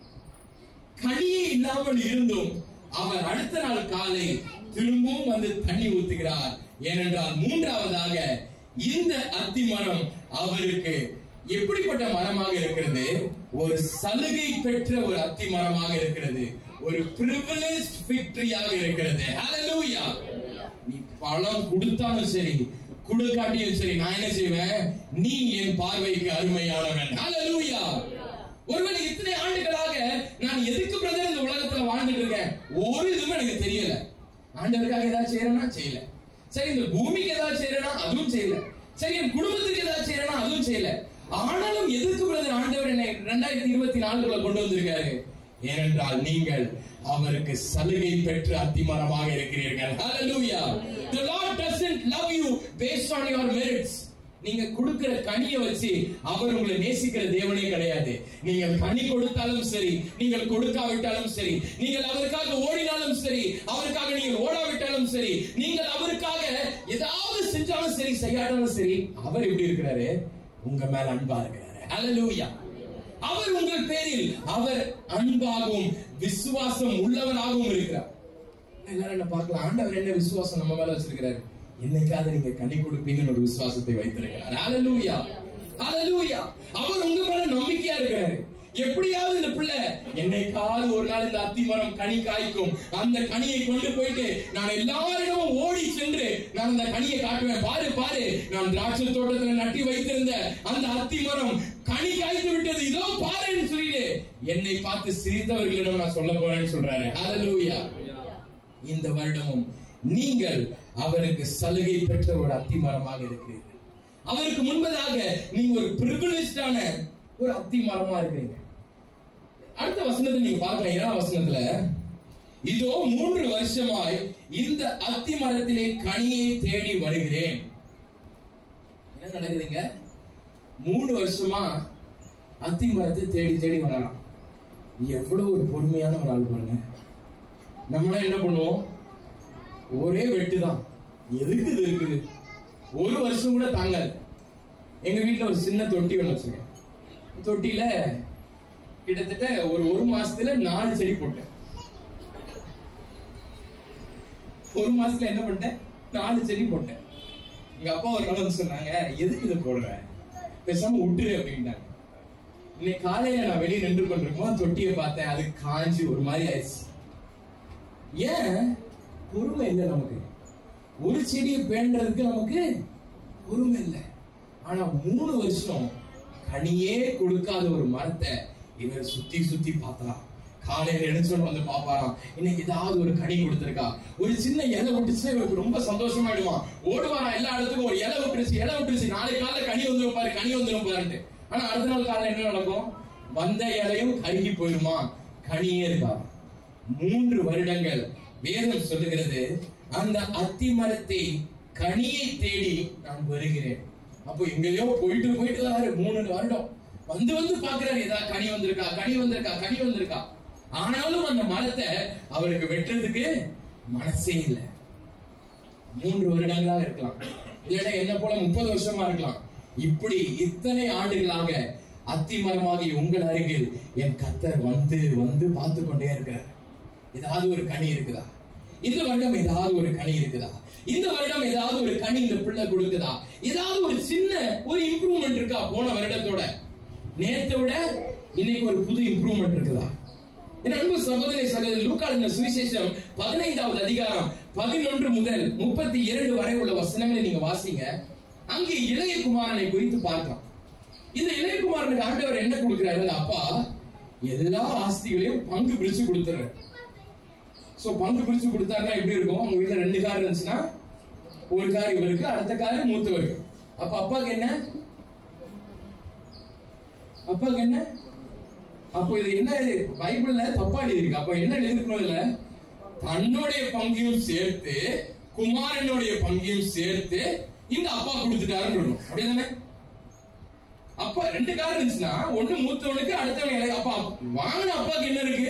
கனியே இல்லாமல் இருந்தும் அவர் அடுத்த நாள் காலை திரும்பவும் வந்து தண்ணி ஊத்துகிறார். ஏனென்றால் மூன்றாவதாக இந்த அத்தி மரம் அவருக்கு எப்படிப்பட்ட மரமாக இருக்கிறது, ஒரு சலுகை பெற்ற ஒரு அத்தி மரமாக இருக்கிறது, ஒரு பிரிவிலேஜ் ஃபிக் ட்ரீயாக இருக்கிறது. ஹல்லேலூயா. நீ பழம் கொடுத்தாலும் சரி கொடுக்காட்டியும் சரி, நான் என்ன செய்வேன், நீ என் பார்வைக்கு அருமையானவன். ஹல்லேலூயா. ஒருவேளை இத்தனை ஆண்டுகளாக நான் எதுக்கு பிரதர் இந்த உலகத்துல வாழ்ந்துட்டு இருக்கேன், ஒரு இதுவும் எனக்கு தெரியல. ஆண்டவருக்காக ஏதாவது செய்யறேன்னா செய்யல, சரி இந்த பூமிக்கு ஏதாவது செய்யறேன்னா அதுவும் செய்யல, சரி என் குடும்பத்துக்கு ஏதாவது செய்யறேன்னா அதுவும் செய்யல. ஆனாலும் எதுக்கு பிரதர் ஆண்டவர் என்னை இரண்டாயிரத்தி இருபத்தி நாலுக்குள்ள கொண்டு வந்திருக்காரு, ஏனென்றால் நீங்கள் அவருக்கு சலுகை பெற்ற அத்திமரமாக இருக்கிறீர்கள். Hallelujah. The Lord doesn't love you based on your merits. நீங்க கொடுக்கிற கனியை வச்சு அவர் உங்களை நேசிக்கிற தேவனே கிடையாது. நீங்கள் கனி கொடுத்தாலும் சரி, நீங்கள் கொடுக்காவிட்டாலும் சரி, நீங்கள் அவருக்காக ஓடினாலும் சரி, அவருக்காக நீங்கள் ஓடாவிட்டாலும் சரி, நீங்கள் அவருக்காக ஏதாவது செஞ்சாலும் சரி செய்யாட்டாலும் சரி, அவர் எப்படி இருக்கிறாரு, உங்க மேல அன்பா இருக்கிறாரு. Hallelujah. அவர் உங்கள் பேரில் அவர் அன்பாகவும் விசுவாசம் உள்ளவராகவும் இருக்கிறார். எல்லாரும் என்ன பார்க்கலாம், ஆண்டவர் என்ன விசுவாசம் நம்ம மேல வச்சிருக்கிறாரு, என்னைக்காவது நீங்க கனி கொடுப்பீங்கன்னு ஒரு விசுவாசத்தை வைத்திருக்கிறார். ஹல்லேலூயா, ஹல்லேலூயா. அவர் உங்க மேல நம்பிக்கையா இருக்கிறாரு. எப்படியாவது இந்த பிள்ளை என்னைக்காவது ஒரு நாள் இந்த அத்தி மரம் கனி காய்க்கும், அந்த கனியை கொண்டு போயிட்டு நான் எல்லாரிடமும் ஓடி சென்று நான் அந்த கனியை காட்டுவேன், பாரு பாரு நான் திராட்சை தோட்டத்துல நட்டி வைத்திருந்த அந்த அத்தி மரம் கனி காய்த்து விட்டது, இதோ பாருன்னு சொல்லிட்டு என்னை பார்த்து சிரித்தவர்களிடம் நான் சொல்ல போறேன்னு சொல்றாரு. ஹல்லேலூயா. இந்த வருடமும் நீங்கள் அவருக்கு சலுகை பெற்ற ஒரு அத்தி மரமாக இருக்கிறீர்கள். அவருக்கு முன்பதாக நீங்க ஒரு பிரிவிலேஜ்டான ஒரு அத்தி மரமா இருக்கிறீங்க. அடுத்த வசனத்தை நீங்க பார்க்கலாம், ஏழாம் வசனத்துல, இதோ மூன்று வருஷமாய் இந்த அத்தி மரத்திலே கனியை தேடி வருகிறேன். என்ன நடக்குதுங்க, மூணு வருஷமா அத்தி மரத்தை தேடி தேடி வரலாம். எவ்வளவு ஒரு பொறுமையான ஒரு ஆள் பாருங்க. நம்மளாம் என்ன பண்ணுவோம், ஒரே வெட்டுதான், எதுக்கு இது இருக்குது, ஒரு வருஷம் கூட தாங்காது. எங்க வீட்டுல ஒரு சின்ன தொட்டி ஒண்ணு வச்சிருக்கேன். தொட்டியில கிட்டத்தட்ட ஒரு ஒரு மாசத்துல நாலு செடி போட்டேன். ஒரு மாசத்துல என்ன பண்ணிட்டேன், நாலு செடி போட்டேன். எங்க அப்பா ஒரு நாள் சொன்னாங்க, எதுக்கு இதை போடுற, பேசாம விட்டுரு அப்படின்ட்டாங்க. இன்னைக்கு காலையில நான் வெளியே நின்று கொண்டிருக்கோம், தொட்டியை பார்த்தேன், அது காஞ்சி ஒரு மாதிரி ஆயிடுச்சு. ஏன் பொறுமை இல்லை நமக்கு, ஒரு செடியை பேண்டதுக்கு நமக்கு பொறுமை இல்லை. ஆனா மூணு வருஷம் கனியே கொடுக்காத ஒரு மரத்தை இவர் சுத்தி சுத்தி பார்த்தா, காலையில எடுத்துட்டு வந்து பாப்பாராம், இன்னைக்கு ஏதாவது ஒரு கனி கொடுத்திருக்கா, ஒரு சின்ன இலை விட்டுச்சு, இவருக்கு ரொம்ப சந்தோஷமாயிடுவான், ஓடுவாரா எல்லா இடத்துக்கும், ஒரு இலை விட்டுருச்சு இலை விட்டுருச்சு நாளைக்கு காலையில கனி வந்துடும் பாரு கனி வந்துடும் பாருன்ட்டு. ஆனா அடுத்த நாள் காலையில என்ன நடக்கும், வந்த இலையும் கருகி போயிருமா, கனியே இருக்கா. மூன்று வருடங்கள் வேதம் சொல்லுகிறது, அந்த அத்தி மரத்தை கனியை தேடி நான் வருகிறேன். அப்போ எங்கேயோ போயிட்டு போயிட்டு வராரு, மூணு வருடம் வந்து வந்து பாக்குறாரு, ஏதாவது கனி வந்திருக்கா கனி வந்திருக்கா கனி வந்திருக்கா. ஆனாலும் அந்த மரத்தை அவருக்கு வெட்டுறதுக்கு மனசே இல்லை. மூன்று வருடங்களா இருக்கலாம், இல்லைன்னா என்ன போல முப்பது வருஷமா இருக்கலாம். இப்படி இத்தனை ஆண்டுகளாக அத்தி மரமாகி உங்கள் அருகில் என் கர்த்தர் வந்து வந்து பார்த்து கொண்டே இருக்கிறார். ஏதாவது ஒரு கனி இருக்குதா, இந்த வருடம் ஏதாவது ஒரு கனி இருக்குதா, இந்த வருடம் ஏதாவது ஒரு கனி இந்த பிள்ளை கொடுக்குதா, ஏதாவது ஒரு சின்ன ஒரு இம்ப்ரூவ்மெண்ட் இருக்கா, போன வருடத்தோட நேரத்தை விட இன்னைக்கு ஒரு புது இம்ப்ரூவ்மெண்ட் இருக்குதா. என் அன்பு சகோதரி சகோதரி, லூக்காவின் சுவிசேஷம் பதினைந்தாவது அதிகாரம் பதினொன்று முதல் முப்பத்தி இரண்டு வரை உள்ள வசனங்களை நீங்க வாசிங்க. அங்கே இளைய குமாரனை குறித்து பார்க்கலாம். இந்த இளைய குமாரனுக்கு ஆண்டவர் என்ன கொடுக்கிறாரு, அப்பா எல்லா ஆஸ்திகளையும் பங்கு பிரிச்சு கொடுத்துறாரு. சோ பங்கு பிரிச்சு கொடுத்தாருன்னா எப்படி இருக்கும், உங்க வீட்டுல ரெண்டு கார் இருந்துச்சுன்னா ஒரு கார் இவருக்கு, அடுத்த கார் மூத்தவருக்கு. அப்ப அப்பாக்கு என்ன, அப்பாக்கு என்ன, அப்போ இது என்ன பைபிள்ல தப்பா எழுதிருக்கு. அப்ப என்ன எழுதிருக்கணும், இல்ல தன்னுடைய பங்கையும் சேர்த்து குமாரனுடைய பங்கையும் சேர்த்து இந்த அப்பா கொடுத்துட்டாருன்னு, அப்படிதானே. அப்ப ரெண்டு கார் இருந்துச்சுன்னா ஒண்ணு மூத்தவனுக்கு, அடுத்தவன் அப்பா வாங்கின அப்பாக்கு என்ன இருக்கு.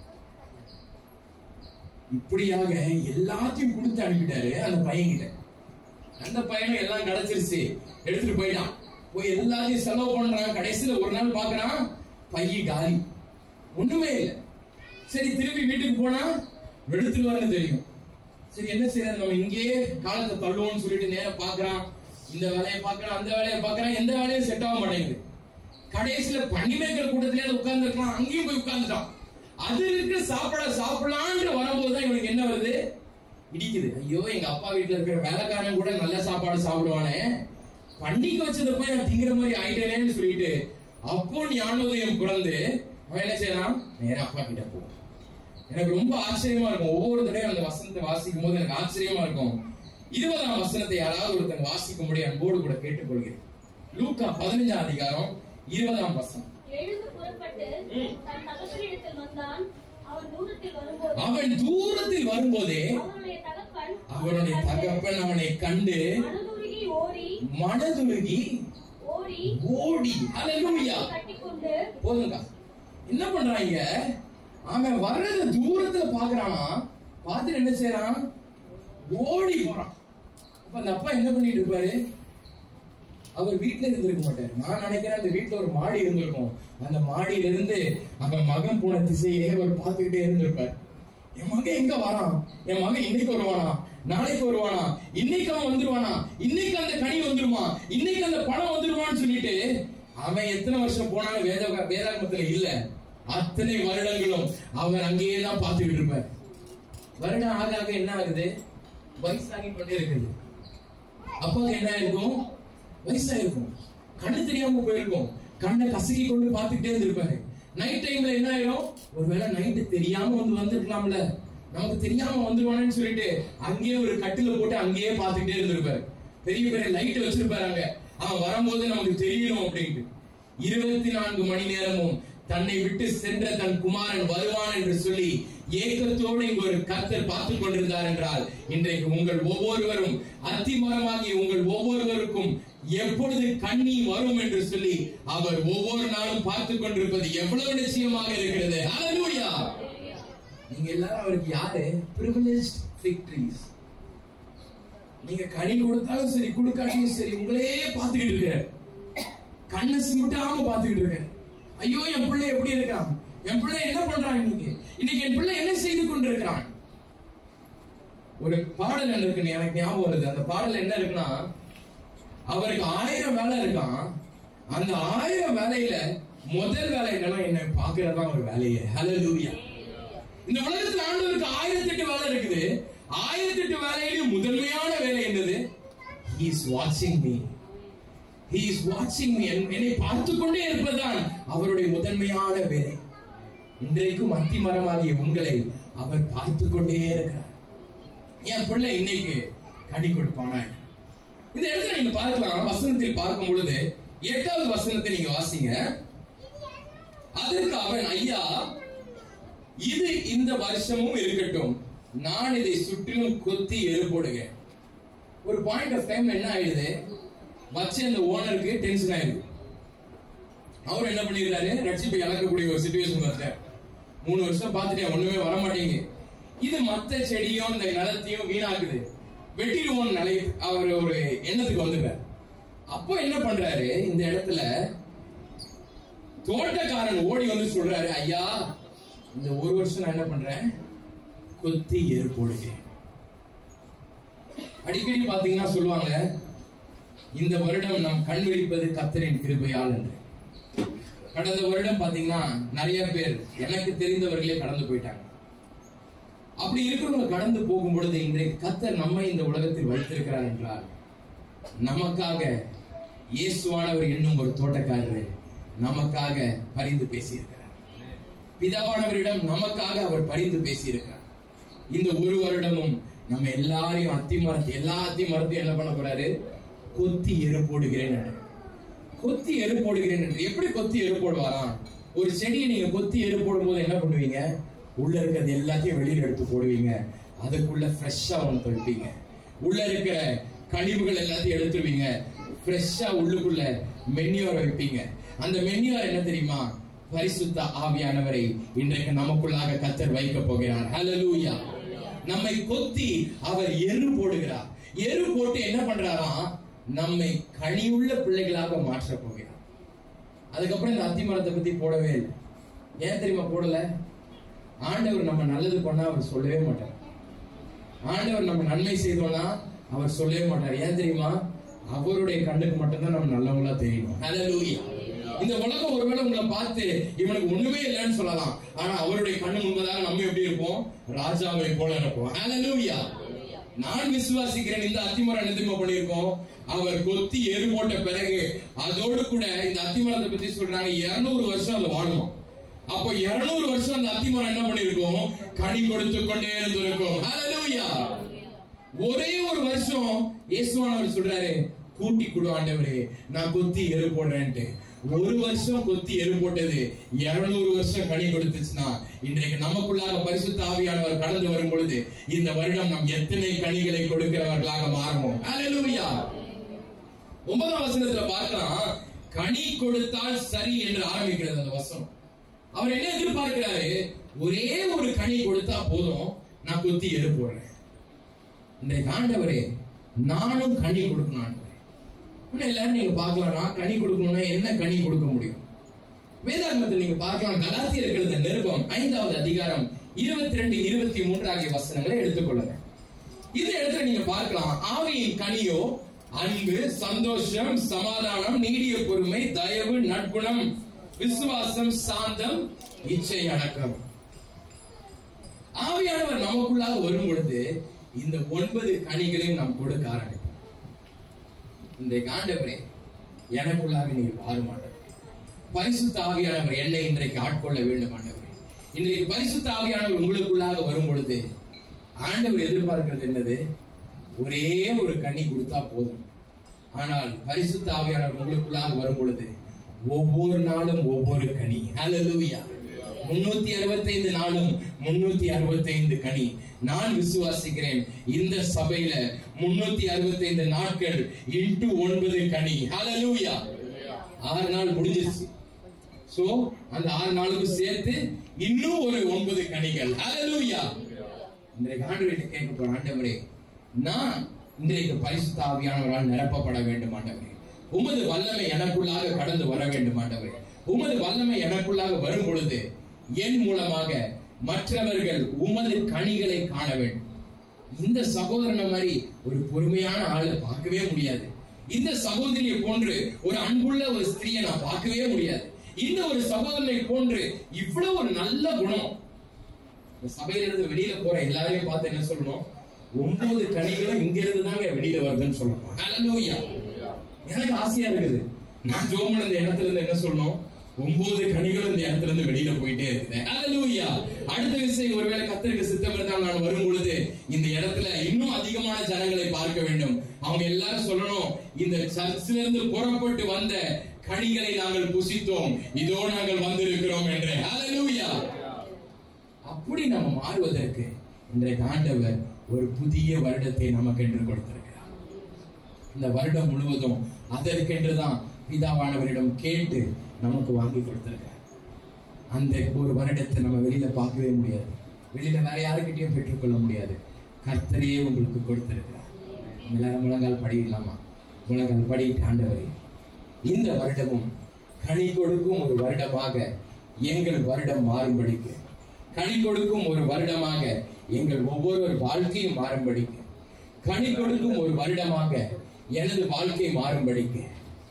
இப்படியாக எல்லாத்தையும் கொடுத்து அனுப்பிட்டாரு அந்த பையன் கிட்ட. அந்த பையனும் எல்லாம் கிடைச்சிருச்சு, எடுத்துட்டு போயிட்டான். போய் எல்லாத்தையும் செலவு பண்றான். கடைசியில ஒரு நாள் பாக்குறான், பைய காலி, ஒண்ணுமே இல்லை. சரி திரும்பி வீட்டுக்கு போனா எடுத்துட்டு வரணும் தெரியும். சரி என்ன செய்யறது, நம்ம இங்கேயே காலத்தை தள்ளுவோம்னு சொல்லிட்டு நேரம் பாக்குறான், இந்த வேலையை பாக்குறான் அந்த வேலையை பாக்குறான், எந்த வேலையும் செட் ஆக மாட்டேங்குது. கடைசியில பண்டிமேக்கர் கூட்டத்திலே உட்கார்ந்து இருக்கலாம், அங்கேயும் போய் உட்கார்ந்துட்டான். அது இருக்கு சாப்பிட சாப்பிடலான்னு வரும்போதுதான் இவனுக்கு என்ன வருது, இடிக்குது. ஐயோ எங்க அப்பா வீட்டுல இருக்கிற வேலைக்காரன் கூட நல்ல சாப்பாடு சாப்பிடுவானே, பண்டிகை வச்சதை போய் நான் திங்கிற மாதிரி ஆயிட்டேனேன்னு சொல்லிட்டு அப்போ ஞானோதயம் பிறந்து அவன் என்ன செய்யலாம், நேரம் அப்பா கிட்ட போ. எனக்கு ரொம்ப ஆச்சரியமா இருக்கும், ஒவ்வொரு தடையும் அந்த வசனத்தை வாசிக்கும் போது எனக்கு ஆச்சரியமா இருக்கும். இருபதாம் வசனத்தை யாராவது ஒருத்தன் வாசிக்க முடியும், அன்போடு கூட கேட்டுக்கொள்கிறேன். லூக்கா பதினைஞ்சாம் அதிகாரம் இருபதாம் வசனம்.
எழுந்து புறப்பட்டு தன் தகப்பனிடத்தில் வந்தான். அவன் தூரத்தில் வரும்போது
அவன் தூரத்தில் வரும்போதே
அவனுடைய தகப்பன்
அவனுடைய தகப்பன் அவனை கண்டு
மனதுருகி ஓடி
மனதுருகி
ஓடி
ஓடி ஹல்லேலூயா
கட்டிக்கொண்டு.
போதுங்க, என்ன பண்றாங்க, அவன் வர்றத தூரத்துல பாக்குறானா, பார்த்துட்டு என்ன செய்யறான், ஓடி போறான். அப்ப அந்த அப்பா என்ன பண்ணிட்டு இருப்பாரு, அவர் வீட்டுல இருந்திருக்க மாட்டாரு. நான் நினைக்கிறேன் அந்த வீட்டுல ஒரு மாடி இருந்திருக்கும். அந்த மாடியில இருந்து அவன் மகன் போன திசையே அவர் பார்த்துக்கிட்டே இருந்திருப்பார். என் மகன் எங்க வரான், என் மகன் இன்னைக்கு வருவானா, நாளைக்கு வருவானா, இன்னைக்கு அவன் வந்துருவானா, இன்னைக்கு அந்த கனி வந்துருமா, இன்னைக்கு அந்த பணம் வந்துருவான்னு சொல்லிட்டு அவன் எத்தனை வருஷம் போனாலும் வேத வேதாகமத்துல இல்ல, அத்தனை வருடங்களும் அவர் அங்கேயே தான் பார்த்துக்கிட்டு இருப்பார். வருடம் ஆக ஆக என்ன ஆகுது, வயசாகி கொண்டே இருக்குது. அப்போ என்ன இருக்கும், வயசாயிருக்கும், கண்ணு தெரியாம போயிருக்கும், கண்ணை கசக்கி கொண்டு பார்த்துக்கிட்டே இருந்திருப்பாரு. நைட் டைம்ல என்ன ஆயிரும், ஒருவேளை நைட்டு தெரியாம வந்து வந்துருக்கலாம்ல, நமக்கு தெரியாம வந்துருவானு சொல்லிட்டு அங்கேயே ஒரு கட்டில போட்டு அங்கேயே பார்த்துக்கிட்டே இருந்திருப்பாரு. பெரிய பெரிய லைட் வச்சிருப்பாரு, அவன் வரும்போது நமக்கு தெரியணும் அப்படின்ட்டு. இருபத்தி நான்கு மணி நேரமும் தன்னை விட்டு சென்ற தன் குமாரன் வருவான் என்று சொல்லி ஏக்கத்தோடு இங்கு ஒரு கர்த்தர் பார்த்துக் கொண்டிருந்தார் என்றால், இன்றைக்கு உங்கள் ஒவ்வொருவரும் அத்திமரமாகி உங்கள் ஒவ்வொருவருக்கும் எப்பொழுது கண்ணி வரும் என்று சொல்லி அவர் ஒவ்வொரு நாளும் பார்த்துக் கொண்டிருப்பது எவ்வளவு நிச்சயமாக இருக்கிறது. ஹல்லேலூயா. நீங்க எல்லாரும் அவருக்கு யாரு? privileged victories. நீங்க கனி கொடுத்தாலும் சரி கொடுக்காட்டியும் சரி உங்களே பார்த்துக்கிட்டு இருக்க, கண்ணை சிமிட்டாம பார்த்துக்கிட்டு இருக்க. ஐயோ என் பிள்ளை எப்படி இருக்கான், என் பிள்ளை என்ன பண்றான், இன்னைக்கு இன்னைக்கு என் பிள்ளை என்ன செய்து கொண்டிருக்கிறான். ஒரு பாடல் என்ன இருக்குன்னு எனக்கு ஞாபகம் வருது. அந்த பாடல் என்ன இருக்குன்னா, அவருக்கு ஆயிரம் வேலை இருக்கான், அந்த ஆயிரம் வேலையில முதல் வேலை என்னன்னா என்ன பாக்குறதா ஒரு வேலையே. ஹல்லேலூயா. இந்த உலகத்துல ஆண்டவருக்கு ஆயிரத்தி எட்டு வேலை இருக்குது. ஆயிரத்தி எட்டு வேலையிலும் முதன்மையான வேலை என்னது? He is watching me. He is watching me. என்னை பார்த்து கொண்டே இருப்பதுதான் அவருடைய முதன்மையான வேலை. இன்றைக்கும் அத்தி மரமாகிய உங்களை அவர் பார்த்து கொண்டே இருக்கிறார். என் பிள்ளை இன்னைக்கு கனி கொடுப்பான. இந்த இடத்துல நீங்க பார்க்கலாம், வசனத்தில் பார்க்கும் பொழுது எட்டாவது வசனத்தை நீங்க வாசிங்க. அதற்கு அவன், ஐயா இது இந்த வருஷமும் இருக்கட்டும், நான் இதை சுற்றிலும் கொத்தி எருப்போடுங்க. ஒரு பாயிண்ட் ஆஃப் டைம் என்ன ஆயிடுது, வச்ச அந்த ஓனருக்கு டென்ஷன் ஆயிடுது. அவர் என்ன பண்ணிருக்காரு, ரட்சிப்பை இழக்கக்கூடிய ஒரு சிச்சுவேஷன் வந்தார். மூணு வருஷம் பார்த்துட்டேன், ஒண்ணுமே வர மாட்டேங்க. இது மத்த செடியும் இந்த நிலத்தையும் வீணாக்குது, வெட்டிடுவோம் நிலை அவர் ஒரு எண்ணத்துக்கு வந்துட்டார். அப்போ என்ன பண்றாரு, இந்த இடத்துல தோட்டக்காரன் ஓடி வந்து சொல்றாரு, ஐயா இந்த ஒரு வருஷம் நான் என்ன பண்றேன், கொத்தி ஏறு போடுகிறேன். அடிக்கடி பாத்தீங்கன்னா சொல்லுவாங்க, இந்த வருடம் நாம் கண் விழிப்பது கர்த்தரின் கிருபையால் என்று. கடந்த வருடம் பாத்தீங்கன்னா நிறைய பேர் எனக்கு தெரிந்தவர்களே கடந்து போயிட்டாங்க. அப்படி இருக்கிறவங்க கடந்து போகும் பொழுது இன்றைக்கு கர்த்தர் நம்மை இந்த உலகத்தில் வைத்திருக்கிறார் என்றால், நமக்காக இயேசுவானவர் என்னும் ஒரு தோட்டக்காரர் நமக்காக பரிந்து பேசியிருக்கிறார். பிதாவானவரிடம் நமக்காக அவர் பரிந்து பேசியிருக்கிறார். இந்த ஒரு வருடமும் நம்ம எல்லாரையும் அத்திமரத்தை எல்லா அத்திமரத்தையும் என்ன பண்ண போறாரு, கொத்தி எருப்போடுகிறேன். கொத்தி எருப்போடுகிறேன் என்று எப்படி கொத்தி எருப்போடுவாராம்? ஒரு செடியை நீங்க கொத்தி எருப்போடும் போது என்ன பண்ணுவீங்க, உள்ள இருக்கிறது எல்லாத்தையும் வெளியில எடுத்து போடுவீங்க, அதுக்குள்ள ஃப்ரெஷ்ஷா ஒன்று தொடுப்பீங்க. உள்ள இருக்கிற கழிவுகள் எல்லாத்தையும் எடுத்துருவீங்க, ஃப்ரெஷ்ஷா உள்ளுக்குள்ள மென்யூரை வைப்பீங்க. அந்த மென்யூர் என்ன தெரியுமா, பரிசுத்த ஆவியானவரை இன்றைக்கு நமக்குள்ளாக கர்த்தர் வைக்க போகிறார். ஹல்லேலூயா. நம்மை கொத்தி அவர் எரு போடுகிறார். எரு போட்டு என்ன பண்றாராம், நம்மை கனியுள்ள பிள்ளைகளாக மாற்ற போகிறார். அதுக்கப்புறம் இந்த அத்திமரத்தை பத்தி போடவே இல்லை. ஏன் தெரியுமா போடல? ஆண்டவர் நம்ம நல்லது பண்ணா அவர் சொல்லவே மாட்டார். ஆண்டவர் நம்ம நன்மை செய்தோம்னா அவர் சொல்லவே மாட்டார். ஏன் தெரியுமா, அவருடைய கண்ணுக்கு மட்டும்தான் நம்ம நல்லவங்களா தெரியணும். ஹல்லேலூயா. இந்த உலகம் ஒருவேளை உங்களை பார்த்து இவனுக்கு ஒண்ணுமே இல்லைன்னு சொல்லலாம், ஆனா அவருடைய கண்ணு முன்பதாக நம்ம எப்படி இருப்போம், ராஜாவை போல இருப்போம். ஹல்லேலூயா. நான் விசுவாசிக்கிறேன், இந்த அத்திமரம் என்ன தெரியுமா பண்ணிருக்கோம், அவர் கொத்தி எரு போட்ட பிறகு அதோடு கூட இந்த அத்திமரத்தை பத்தி சொல்றாங்க, இருநூறு வருஷம் அது வாழும். அப்போ இருநூறு வருஷம் அந்த அத்திமரம் என்ன பண்ணிருக்கோம், கனி கொடுத்து கொண்டே இருந்திருக்கும். ஹல்லேலூயா. ஒரே ஒரு வருஷம் இயேசுவானவர் சொல்றாரு, கூட்டி கொடு ஆண்டவரே, நான் கொத்தி எரு போடுறேன்ட்டு. ஒரு வருஷம் கொத்தி எரு போட்டது இருநூறு வருஷம் கனி கொடுத்துச்சுன்னா, இன்றைக்கு நமக்குள்ளாக பரிசுத்த ஆவியானவர் கடந்து வரும் பொழுது இந்த வருடம் நாம் எத்தனை கனிகளை கொடுக்கிறவர்களாக மாறுவோம். ஹல்லேலூயா. ஒன்பதாம் வசனத்துல பார்க்கலாம், கனி கொடுத்தால் சரி என்று ஆரம்பிக்கிறது அந்த வசனம். அவர் என்ன எதிர்பார்க்கிறாரு, ஒரே ஒரு கனி கொடுத்தா போதும், நான் கொத்தி எரு போடுறேன். இன்றைக்கு ஆண்டவரே நானும் கனி கொடுக்கணும். எல்லாரும் நீங்க பார்க்கலாம், நான் கனி கொடுக்கணும்னா என்ன கனி கொடுக்க முடியும்? வேதாகமத்தில் நீங்க பார்க்கலாம், கலாத்தியர் எழுதின நிருபம் ஐந்தாவது அதிகாரம் இருபத்தி ரெண்டு இருபத்தி மூன்று ஆகிய வசனங்களை எடுத்துக்கொள்ளுங்க. இந்த இடத்துல நீங்க பார்க்கலாம், ஆவியின் கனியோ அன்பு, சந்தோஷம், சமாதானம், நீடிய பொறுமை, தயவு, நற்குணம், விசுவாசம், சாந்தம், இச்சை அடக்கம். ஆவியானவர் நமக்குள்ளாக வரும் பொழுது இந்த ஒன்பது கனிகளையும் நாம் கொடுக்க ஆரம்பிப்போம். இன்றைக்கு ஆண்டவரே எனக்குள்ளாக நீங்க வாருமாண்டவர், பரிசுத்த ஆவியானவர் என்னை இன்றைக்கு ஆட்கொள்ள வேண்டும் ஆண்டவரே. இன்றைக்கு பரிசுத்த ஆவியானவர் உங்களுக்குள்ளாக வரும் பொழுது ஆண்டவர் எதிர்பார்க்கிறது என்னது, ஒரே ஒரு கனி கொடுத்தா போதும். ஆனால் பரிசுத்த ஆவியானவர் உங்களுக்குள்ளாக வரும் பொழுது ஒவ்வொரு நாளும் ஒவ்வொரு கனி. ஹல்லேலூயா. முன்னூத்தி அறுபத்தி ஐந்து நாளும் முன்னூத்தி அறுபத்தி ஐந்து கனி. நான் விசுவாசிக்கிறேன் இந்த சபையில முன்னூத்தி அறுபத்தி ஐந்து நாட்கள் இன்டு ஒன்பது கனி. ஹல்லேலூயா. ஆறு நாள் முடிஞ்சிருச்சு. சோ அந்த ஆறு நாளுக்கு சேர்த்து இன்னும் ஒரு ஒன்பது கனிகள். ஹல்லேலூயா. இன்றைக்கு ஆண்டவரே கேட்க போற, ஆண்டவரே நான் இன்றைக்கு பரிசுத்த ஆவியானவரால் நிரப்பப்பட வேண்டும் ஆண்டவரே. உமது வல்லமை எனக்குள்ளாக கடந்து வர வேண்டும் ஆண்டவரே. உமது வல்லமை எனக்குள்ளாக வரும் பொழுது என் மூலமாக மற்றவர்கள் உமது கனிகளை காண வேண்டும். இந்த சகோதரனை மாதிரி ஒரு பொறுமையான ஆளை பார்க்கவே முடியாது. இந்த சகோதரியை போன்று ஒரு அன்புள்ள ஒரு ஸ்திரியை நான் பார்க்கவே முடியாது. இந்த ஒரு சகோதரனை போன்று இவ்வளவு ஒரு நல்ல குணம். இந்த சபையிலிருந்து வெளியில போற எல்லாரையும் பார்த்து என்ன சொல்லணும்? ஒன்பது கனிகளும் இங்க இருந்து தாங்க வெளியில வருதுன்னு சொல்லணும். ஹல்லேலூயா. எனக்கு ஆசையா இருக்குது. நான் ஜோமன் இந்த இடத்துல இருந்து என்ன சொல்லணும்? ஒன்பது கனிகளும் இந்த இடத்துல இருந்து வெளியில போயிட்டே இருக்குது. ஹல்லேலூயா. அடுத்த விஷயம், ஒருவேளை கர்த்தருக்கு சித்தம் இருந்தால் நான் வரும் பொழுது இந்த இடத்துல இன்னும் அதிகமான ஜனங்களை பார்க்க வேண்டும். அவங்க எல்லாரும் சொல்லணும், இந்த சர்ச்சில இருந்து புறப்பட்டு வந்த கனிகளை நாங்கள் புசித்தோம், இதோ நாங்கள் வந்திருக்கிறோம் என்று. ஹல்லேலூயா. அப்படி நம்ம மாறுவதற்கு இன்றைக்கு ஆண்டவர் ஒரு புதிய வருடத்தை நமக்கு என்று கொடுத்திருக்கிறார். இந்த வருடம் முழுவதும் அதற்கென்றுதான் பிதாவானவரிடம் கேட்டு நமக்கு வாங்கி கொடுத்திருக்கிறார். அந்த ஒரு வருடத்தை நம்ம வெளியில பார்க்கவே முடியாது. வெளியில வேற யாருக்கிட்டையும் பெற்றுக்கொள்ள முடியாது. கர்த்தரையே உங்களுக்கு கொடுத்திருக்கிறார். எல்லாரும் முழங்கால் படிக்கலாமா? முழங்கால் படிட்டு, ஆண்டவரே இந்த வருடமும் கனி கொடுக்கும் ஒரு வருடமாக எங்கள் வருடம் மாறும்படிக்கு, கனி கொடுக்கும் ஒரு வருடமாக எங்கள் ஒவ்வொரு வாழ்க்கையும் மாறும்படிக்கு, கனி கொடுக்கும் ஒரு வருடமாக எனது வாழ்க்கை மாறும்படிக்கு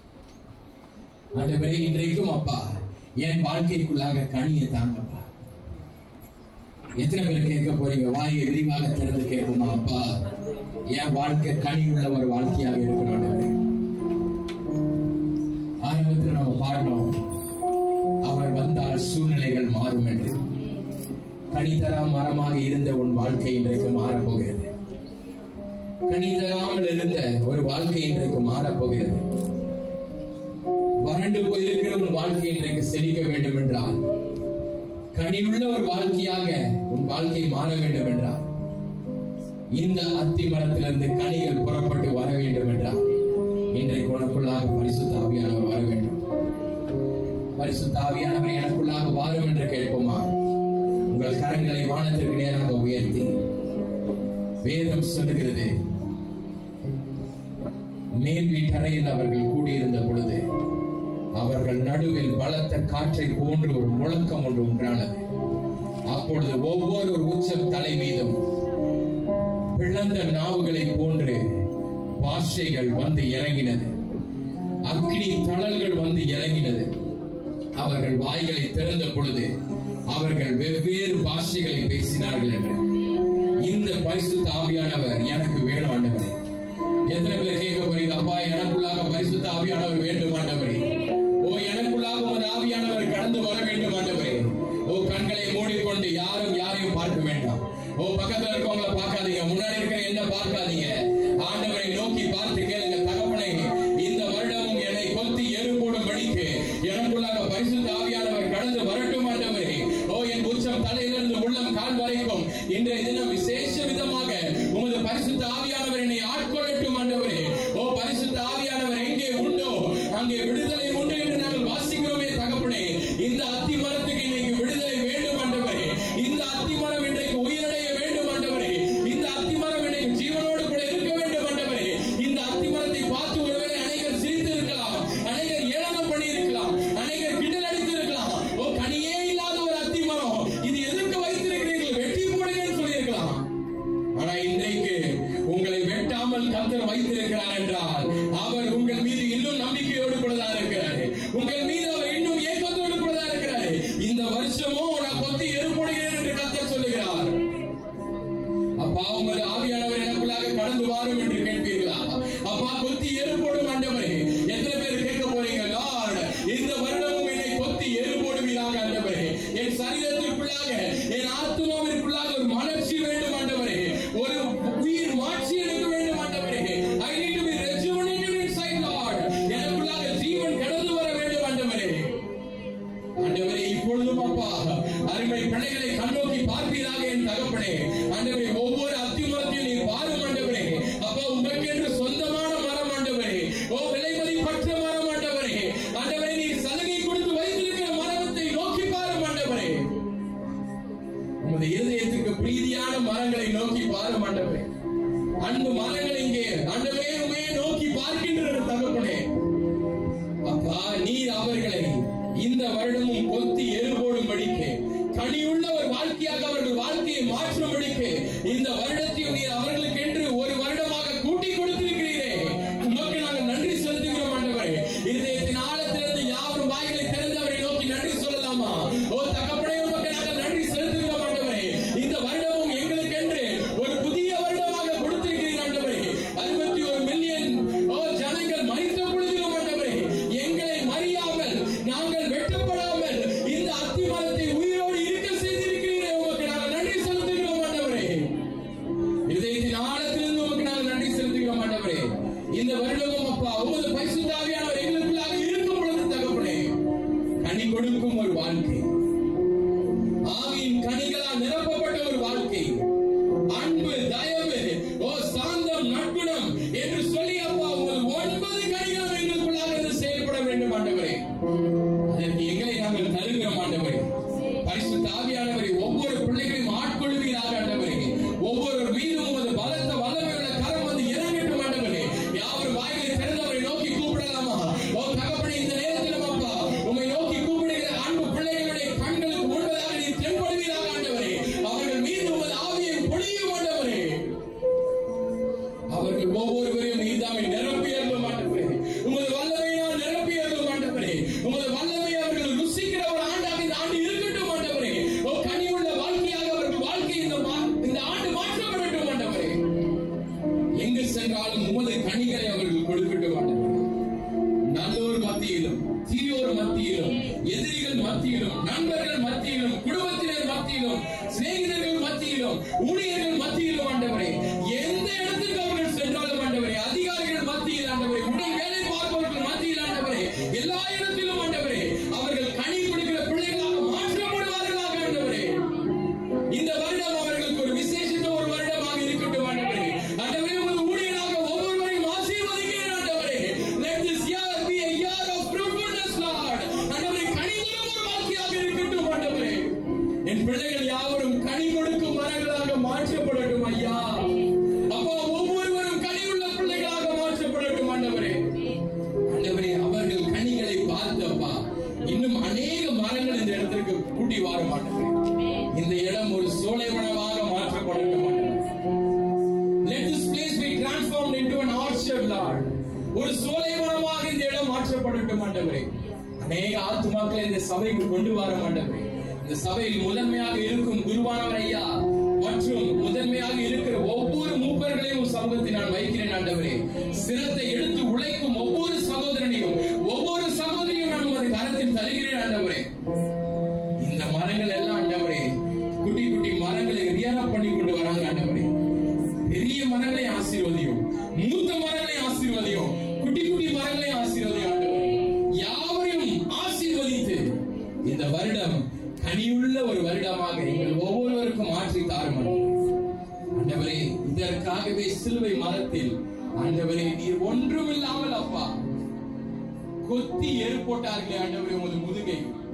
ஆண்டவரே இன்றைக்கும் அப்பா என் வாழ்க்கைக்குள்ளாக கனியை தாங்கப்பா. எத்தனை பேர் கேட்க போறீங்க? வாயை விரிவாக திறந்து கேட்குமா? அப்பா என் வாழ்க்கை கனி உள்ள ஒரு வாழ்க்கையாக இருக்கணும். ஆரம்பத்தில் நம்ம பாடணும், அவர் வந்தால் சூழ்நிலைகள் மாறும் என்று. கனிதரா மரமாக இருந்த உன் வாழ்க்கை இன்றைக்கு மாறப்போகிறது. கனிதராமல் இருந்த ஒரு வாழ்க்கை இன்றைக்கு மாறப்போகிறது. வறண்டு போயிருக்கிற உன் வாழ்க்கை இன்றைக்கு செழிக்க வேண்டும் என்றால், கனியுள்ள ஒரு வாழ்க்கையாக உன் வாழ்க்கை மாற வேண்டும் என்றால், இந்த அத்தி மரத்திலிருந்து கனிகள் புறப்பட்டு வர வேண்டும் என்றால், இன்றைக்கு உனக்குள்ளாக பரிசுத்த ஆவியானவர் வர வேண்டும். பரிசுத்த ஆவியானவர் எனக்குள்ளாக வாரும் என்று கேட்போமா? உங்கள் கரங்களை வானத்திற்கு நேராக உயர்த்தி, வேதம் சொல்லுகிறது, மேல் வீட்டறையில் அவர்கள் கூடியிருந்த பொழுது அவர்கள் நடுவில் பலத்த காற்றை போன்று ஒரு முழக்கம் ஒன்று உண்டானது. அப்பொழுது ஒவ்வொரு உச்சம் தலை மீதும் பிளந்த நாவுகளை போன்று பாஷைகள் வந்து இறங்கினது. அக்னி தழல்கள் வந்து இறங்கினது. அவர்கள் வாய்களை திறந்த பொழுது அவர்கள் வெவ்வேறு பாஷைகளை பேசினார்கள் என்று. இந்த பரிசுத்த ஆவியானவர் எனக்கு வேணும் ஆண்டவரே. எத்தனை பேர் கேட்க போறீங்க? அப்பா எனக்குள்ளாக பரிசுத்த ஆவியானவர் வேண்டும் ஆண்டவரே. ஓ எனக்குள்ளாக ஒரு ஆவியானவர் கடந்து வர வேண்டும் ஆண்டவரே. ஓ கண்களை மூடிக்கொண்டு யாரும் யாரையும் பார்க்க வேண்டாம். ஓ பக்கத்துல இருக்கவங்களை பார்க்காதீங்க, முன்னாடி இருக்கிற என்ன பார்க்காதீங்க. ஆண்டவரை நோக்கி பார்த்து கேளுங்க, தகப்பனே இந்த வருடமும் என்னை கொத்தி எருப்போடும்படிக்கு எனக்குள்ளாக பரிசுத்த ஆவியானவர் கடந்து வரட்டும் ஆண்டவரே. ஓ என் உச்சம் தலையிலிருந்து உள்ளம் கால் வரைக்கும் இன்றைய தினம் விசேஷ விதமாக உமது பரிசுத்த ஆவியானவர் என்னை ஆட்கொள்ளட்டும் ஆண்டவரே. ஓ பரிசுத்த ஆவியானவர் எங்கே உண்டோ அங்கே விடுதலை உண்டு என்று நாங்கள் வாசிக்கிறோமே தகப்பனே. இந்த அத்தி மரத்துக்கு இன்னைக்கு விடுதலை வேண்டும் ஆண்டவரே. இந்த அத்தி மரம் இன்றைக்கு உயிரடைய வேண்டும் ஆண்டவரே. இந்த அத்தி மரம் இன்றைக்கு ஜீவனோடு கூட இருக்க வேண்டும் ஆண்டவரே. இந்த அத்தி மரத்தை பார்த்து ஒருவேளை அனைவர் சிரித்து இருக்கலாம், அனைவர் ஏளனம் பண்ணி இருக்கலாம், அனைவர் கிண்டல் அடித்து இருக்கலாம். ஓ கனியே இல்லாத ஒரு அத்தி மரம், இது எதற்கு வைத்திருக்கிறீர்கள், வெட்டி போடுங்கன்னு சொல்லி இருக்கலாம். ஆனா இன்றைக்கு பிள்ளைகளை கண்ணோக்கி பார்ப்பீராக என் தகப்பனே. ஆண்டவரே, ஒவ்வொரு அத்திமரத்தையும் நீர் பாரும் ஆண்டவரே. அப்பா, உமக்கென்று சொந்தமான மரம் ஆண்டவரே, ஓ விலைமதிப்பற்ற மரம் ஆண்டவரே. ஆண்டவரே, நீர் சலுகை கொடுத்து வைத்திருக்கிற மரத்தை நோக்கி பாரும் ஆண்டவரே. உமது இருதயத்துக்கு பிரீதியான மரங்களை நோக்கி பாரும் ஆண்டவரே. அன்பு மரங்கள் இங்கே ஆண்டவரே உமே நோக்கி பார்க்கின்ற தகப்பனே. அப்பா, நீர் அவர்களை இந்த வருடமும் கொத்தி எருபோடும்படிக்கு கனியுள்ள ஒரு வாழ்க்கையாக அவர்கள் வாழ்க்கையை மாற்றும்படிக்கு இந்த வருடத்தையும் நீர் அவர்களுக்கு என்று ஒரு வருடமாக கூட்டி கொடுத்திருக்கிறீரே. உமக்கு நாங்கள் நன்றி செலுத்துகிறோம் ஆண்டவரே. இருதயத்தின் ஆழத்திலிருந்து யாவரும் வாய்களை திறந்து அவரை நோக்கி நன்றி சொல்லலாமா? ஓ தகப்பனே, உமக்கு நாங்கள் நன்றி செலுத்துகிறோம் ஆண்டவரே. இந்த வருடமும் எங்களுக்கு என்று ஒரு புதிய வருடமாக கொடுத்திருக்கிறீர் ஆண்டவரே. அறுபத்தி ஒரு மில்லியன் ஓ ஜனங்கள் மனித பொழுதிலும் ஆண்டவரே, எங்களை மறியாமல் நாங்கள் வெட்டப்படாமல் இந்த அத்திமரத்தை உயிரோடு இருக்க செய்திருக்கிறீரே. உமக்கு நாங்கள் நன்றி செலுத்துகிறோம் ஆண்டவரே. இதயத்தின் ஆழத்திலிருந்து உமக்கு நாங்கள் நன்றி செலுத்துகிறோம் ஆண்டவரே. இந்த வருடமும் அப்பா, உமது பரிசுத்த ஆவியானவர் எங்களுக்குள்ளாக இருக்கும் பொழுது தகப்பனே, கனி கொடுக்கும் ஒரு வாழ்க்கை, ஆவியின் கனிகளால் நிரப்பப்பட்ட ஒரு வாழ்க்கை, அன்பு, தயவு, ஓ சாந்தம், நற்குணம் என்று சொல்லி அப்பா உங்கள் ஒன்பது கனிகளும் எங்களுக்குள்ளாக செயல்பட வேண்டும் ஆண்டவரே. அதற்கு எங்களை நாங்கள் தருகிறோம் ஆண்டவரே. பரிசுத்த ஆவியானவரை ஒவ்வொரு பிள்ளைகளையும் ஆட்கொள்வீராக ஆண்டவரே. ஒவ்வொரு மீதும் உமது பலத்த வல்லமையுள்ள கரம் வந்து இறங்கட்டும் ஆண்டவரே. யாவரும் வாய்களை திறந்தவரை நோக்கி கூப்பிடலாமா? ஓ தகப்பனே, இந்த நேரத்தில் அப்பா உம்மை நோக்கி கூப்பிடுகிற அன்பு பிள்ளைகளுடைய கண்களுக்கு முன்பதாக நீ தென்படுவீராக ஆண்டவரே. அவர்கள் மீது உமது ஆவியை பொழியும் ஆண்டவரே. அவர்கள் ஒவ்வொருவரையும் நீதாமை நிரப்பியர்களும் ஆண்டவரே. உமது வல்லமையால் நிரப்பியர்களும் ஆண்டவரே. உமது வல்லமை அவர்கள் ருசிக்கிற ஒரு ஆண்டாக இந்த ஆண்டு இருக்கட்டும் ஆண்டவரே. ஓ கனியுள்ள வாழ்க்கையாக அவர்கள் வாழ்க்கை இந்த இந்த ஆண்டு மாற்றப்படட்டும் ஆண்டவரே. எங்கு சென்றாலும் உமது கனிகளை அவர்கள் கொடுக்கட்டும் ஆண்டவரே. நல்லோர் மத்தியிலும், தீயோர் மத்தியிலும், எதிரிகள் மத்தியிலும், நண்பர்கள் மத்தியிலும், குடும்பத்தினர் மத்தியிலும், சிநேகிதர்கள் மத்தியிலும், ஊழியர்கள் மத்தியிலும் ஆண்டவரே, எந்த இடத்துக்கு அவர்கள் சென்றாலும் ஆண்டவரே, அதிகாரிகள் மத்தியில் ஆண்டவரே, உடல் வேலை பார்ப்பவர்கள் மத்தியில் ஆண்டவரே, எல்லா இடத்திலும் ஆண்டவரே அவர்கள் கனி கொடுக்கிற பிள்ளைகளாக மாற்றப்படுவார்களாக ஆண்டவரே. இந்த வருடம் அவர்களுக்கு ஒரு விசேஷித்த ஒரு வருடமாக இருக்கட்டும் ஆண்டவரே. ஆண்டவரே, உமது ஊழியராக ஒவ்வொருவரையும் ஆசீர்வதிக்கிறேன் ஆண்டவரே. Let this year be a year of fruitfulness, Lord. ஆண்டவரே, கனி தரும் ஒரு வாழ்க்கையாக இருக்கட்டும் ஆண்டவரே. என் பிள்ளைகள் யாவரும் கனி கொடுக்கும் மரங்களாக மாற்றப்படட்டும் ஐயா. அப்பா, ஒவ்வொருவரும் கனியுள்ள பிள்ளைகளாக மாற்றப்படட்டும் ஆண்டவரே. ஆண்டவரே, அவர்கள் கனிகளை பார்த்தப்பா இன்னும் அநேக மரங்கள் இந்த இடத்திற்கு கூட்டி வர மாட்டேன். இந்த இடம் ஒரு சோலைவனமாக மாற்றப்படட்டும் ஆண்டவரே. Let this place be transformed into an orchard, Lord. ஒரு சோலைவனமாக இந்த இடம் மாற்றப்படட்டும் ஆண்டவரே. அநேக ஆத்துமாக்களை இந்த சபைக்கு கொண்டு வர ஆண்டவரே. இந்த சபையில் முதன்மையாக இருக்கும் குருவானவர் ஐயா மற்றும் முதன்மையாக இருக்கிற ஒவ்வொரு மூப்பர்களையும் சமூகத்தை நான் வைக்கிறேன் ஆண்டவரே. சிரத்தை எடுத்து உழைக்கும் ஒவ்வொரு சகோதரனையும் ஒவ்வொரு சகோதரியும் நான் உமது கரத்தில் தருகிறேன் ஆண்டவரே. இந்த மரங்கள் எல்லாம் ஆண்டவரே குட்டி குட்டி மரங்களை ரியானா பண்ணி கொண்டு வராங்க ஆண்டவரே. பெரிய மரங்களை ஆசீர்வதியும், மூத்த மரங்களை ஆசீர்வதியும், குட்டி குட்டி மரங்களை ஆசீர்வதியும் ஆண்டவரே. யாவரையும் ஆசீர்வதித்து இந்த வருடம் கனியுள்ள ஒரு வருடமாக எங்கள் ஒவ்வொருவருக்கும் மாற்றி தாரும் ஆண்டவரே. இதற்காகவே சிலுவை மரத்தில் ஆண்டவரே நீர் ஒன்றும் இல்லாமல் அப்பா கொத்தி எரு போட்டார்களே ஆண்டவரே. உமது முதுகை,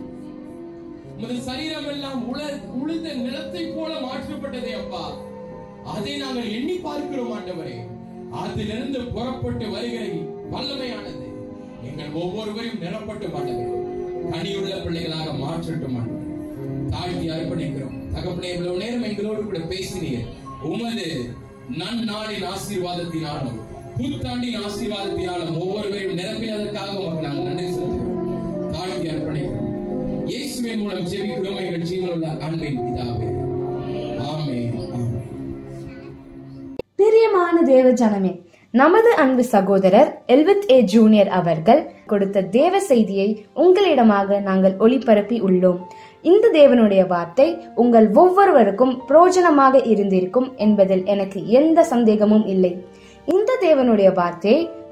உமது சரீரம் எல்லாம் உழுத நிலத்தை போல மாற்றப்பட்டதே அப்பா. அதை நாங்கள் எண்ணி பார்க்கிறோம் ஆண்டவரே. அதிலிருந்து புறப்பட்டு வருகிற வல்லமையானது எங்கள் ஒவ்வொருவரையும் நிரப்பட்டு ஆண்டவரே கனியுள்ள பிள்ளைகளாக மாற்றட்டும் ஆண்டவரே. தாழ்த்தி அர்ப்பணிக்கிறோம் தகப்பனே. இவ்வளவு நேரம் எங்களோடு கூட பேசினீர். உமது நன்னாளின் ஆசீர்வாதத்தினாலும் புத்தாண்டின் ஆசீர்வாதத்தினாலும் ஒவ்வொருவரையும் நிரப்பினதற்காக உங்களுக்கு நாங்கள் நன்றி செலுத்துகிறோம். தாழ்த்தி அர்ப்பணிக்கிறோம். இயேசுவின் மூலம் ஜெபிக்கிறோம் எங்கள் ஜீவனுள்ள அன்பின் பிதாவே. ஆமென்.
பிரியமான தேவ ஜனமே, நமது அன்பு சகோதரர் எல்வித் ஏ ஜூனியர் அவர்கள் கொடுத்த தேவ செய்தியை உங்களிடமாக நாங்கள் ஒளிபரப்பி உள்ளோம். இந்த தேவனுடைய வார்த்தை உங்கள் ஒவ்வொருவருக்கும் பிரயோஜனமாக இருந்திருக்கும் என்பதில் எனக்கு எந்த சந்தேகமும் இல்லை. இந்த தேவனுடைய வார்த்தையை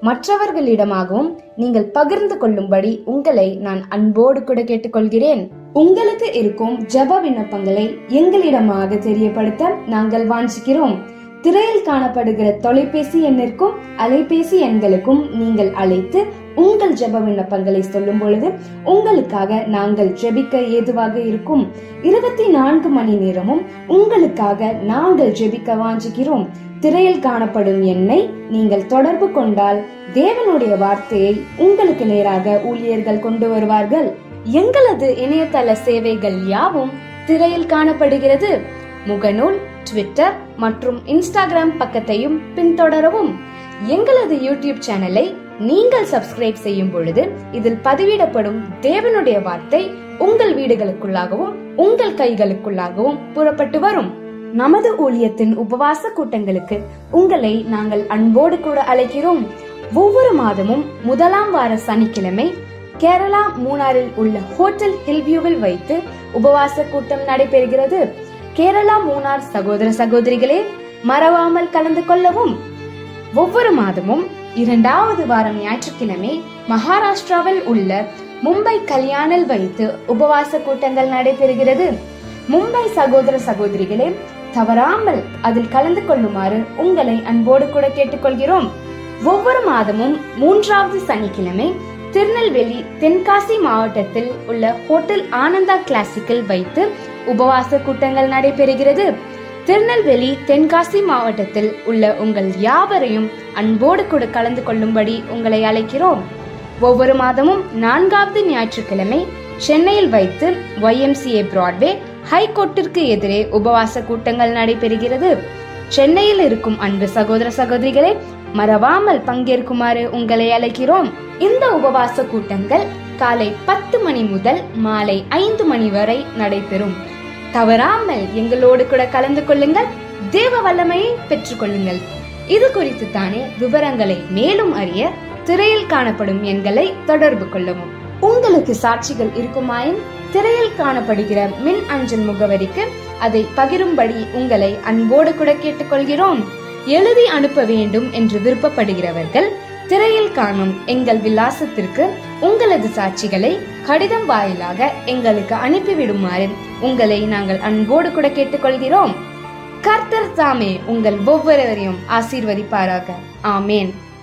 மற்றவர்களிடமாகவும் நீங்கள் பகிர்ந்து கொள்ளும்படி உங்களை நான் அன்போடு கூட கேட்டுக்கொள்கிறேன். உங்களுக்கு இருக்கும் ஜெப விண்ணப்பங்களை எங்களிடமாக தெரியப்படுத்த நாங்கள் வாஞ்சிக்கிறோம். திரையில் காணப்படுகிற தொலைபேசி எண்ணிற்கும் அலைபேசி எண்களுக்கும் நீங்கள் அழைத்து உங்கள் ஜெப விண்ணப்பங்களை சொல்லும் பொழுது உங்களுக்காக நாங்கள் ஜெபிக்க ஏதுவாக இருக்கும். இருபத்தி நான்கு மணி நேரமும் உங்களுக்காக நாங்கள் ஜெபிக்க வாஞ்சிக்கிறோம். திரையில் காணப்படும் எண்ணை நீங்கள் தொடர்பு கொண்டால் தேவனுடைய வார்த்தையை உங்களுக்கு நேராக ஊழியர்கள் கொண்டு வருவார்கள். எங்களது இணையதள சேவைகள் யாவும் திரையில் காணப்படுகிறது. முகநூல், ட்விட்டர் மற்றும் இன்ஸ்டாகிராம் பக்கத்தையும் பின்தொடரவும். எங்களது யூடியூப் சேனலை நீங்கள் சப்ஸ்கிரைப் செய்யும் பொழுது இதில் பதிவிடப்படும் தேவனுடைய வார்த்தை உங்கள் வீடுகளுக்குள்ளாகவும் உங்கள் கைகளுக்குள்ளாகவும் புறப்பட்டு வரும். நமது ஊழியத்தின் உபவாச கூட்டங்களுக்கு உங்களை நாங்கள் அன்போடு கூட அழைக்கிறோம். ஒவ்வொரு மாதமும் முதலாம் வார சனிக்கிழமை கேரளா மூணாரில் உள்ள ஹோட்டல் ஹில்வியூவில் வைத்து உபவாச கூட்டம் நடைபெறுகிறது. கேரளா மூணார் சகோதர சகோதரிகளே, மறவாமல் கலந்து கொள்ளவும். ஒவ்வொரு மாதமும் இரண்டாவது வாரம் ஞாயிற்றுக்கிழமை மகாராஷ்டிராவில் உள்ள மும்பை கல்யாணில் வைத்து உபவாச கூட்டங்கள் நடைபெறுகிறது. மும்பை சகோதர சகோதரிகளே, தவறாமல் அதில் கலந்து கொள்ளுமாறு உங்களை அன்போடு கூட கேட்டுக்கொள்கிறோம். ஒவ்வொரு மாதமும் மூன்றாவது சனிக்கிழமை திருநெல்வேலி தென்காசி மாவட்டத்தில் உள்ள ஹோட்டல் ஆனந்தா கிளாசிக்கில் வைத்து உபவாச கூட்டங்கள் நடைபெறுகிறது. திருநெல்வேலி தென்காசி மாவட்டத்தில் உள்ள உங்கள் யாவரையும் அன்போடு கூட கலந்து கொள்ளும்படி உங்களை அழைக்கிறோம். ஒவ்வொரு மாதமும் நான்காவது ஞாயிற்றுக்கிழமை சென்னையில் வைத்து Y M C A Broadway ஹைகோர்ட்டிற்கு எதிரே உபவாச கூட்டங்கள் நடைபெறுகிறது. சென்னையில் இருக்கும் அன்பு சகோதர சகோதரிகளை மறவாமல் பங்கேற்குமாறு உங்களை அழைக்கிறோம். இந்த உபவாச கூட்டங்கள் காலை பத்து மணி முதல் மாலை ஐந்து மணி வரை நடைபெறும். தவறாமல் எங்களோடு கூட கலந்து கொள்ளுங்கள். தேவ வல்லமையை பெற்றுக் கொள்ளுங்கள். இது குறித்து தானே விவரங்களை மேலும் அறிய திரையில் காணப்படும் எண்களை தொடர்பு கொள்ளவும். உங்களுக்கு சாட்சிகள் இருக்குமாயின் திரையில் காணப்படுகிற மின் அஞ்சல் முகவரிக்கு அதை பகிரும்படி உங்களை அன்போடு கூட கேட்டுக்கொள்கிறோம். எழுதி அனுப்ப வேண்டும் என்று விருப்பப்படுகிறவர்கள் திரையில் காணும் எங்கள் விலாசத்திற்கு உங்களது சாட்சிகளை கடிதம் வாயிலாக எங்களுக்கு அனுப்பிவிடுமாறு உங்களை நாங்கள் அன்போடு கூட கேட்டுக்கொள்கிறோம். கர்த்தர் தாமே உங்கள் ஒவ்வொருவரையும் ஆசீர்வதிப்பாராக. ஆமேன்.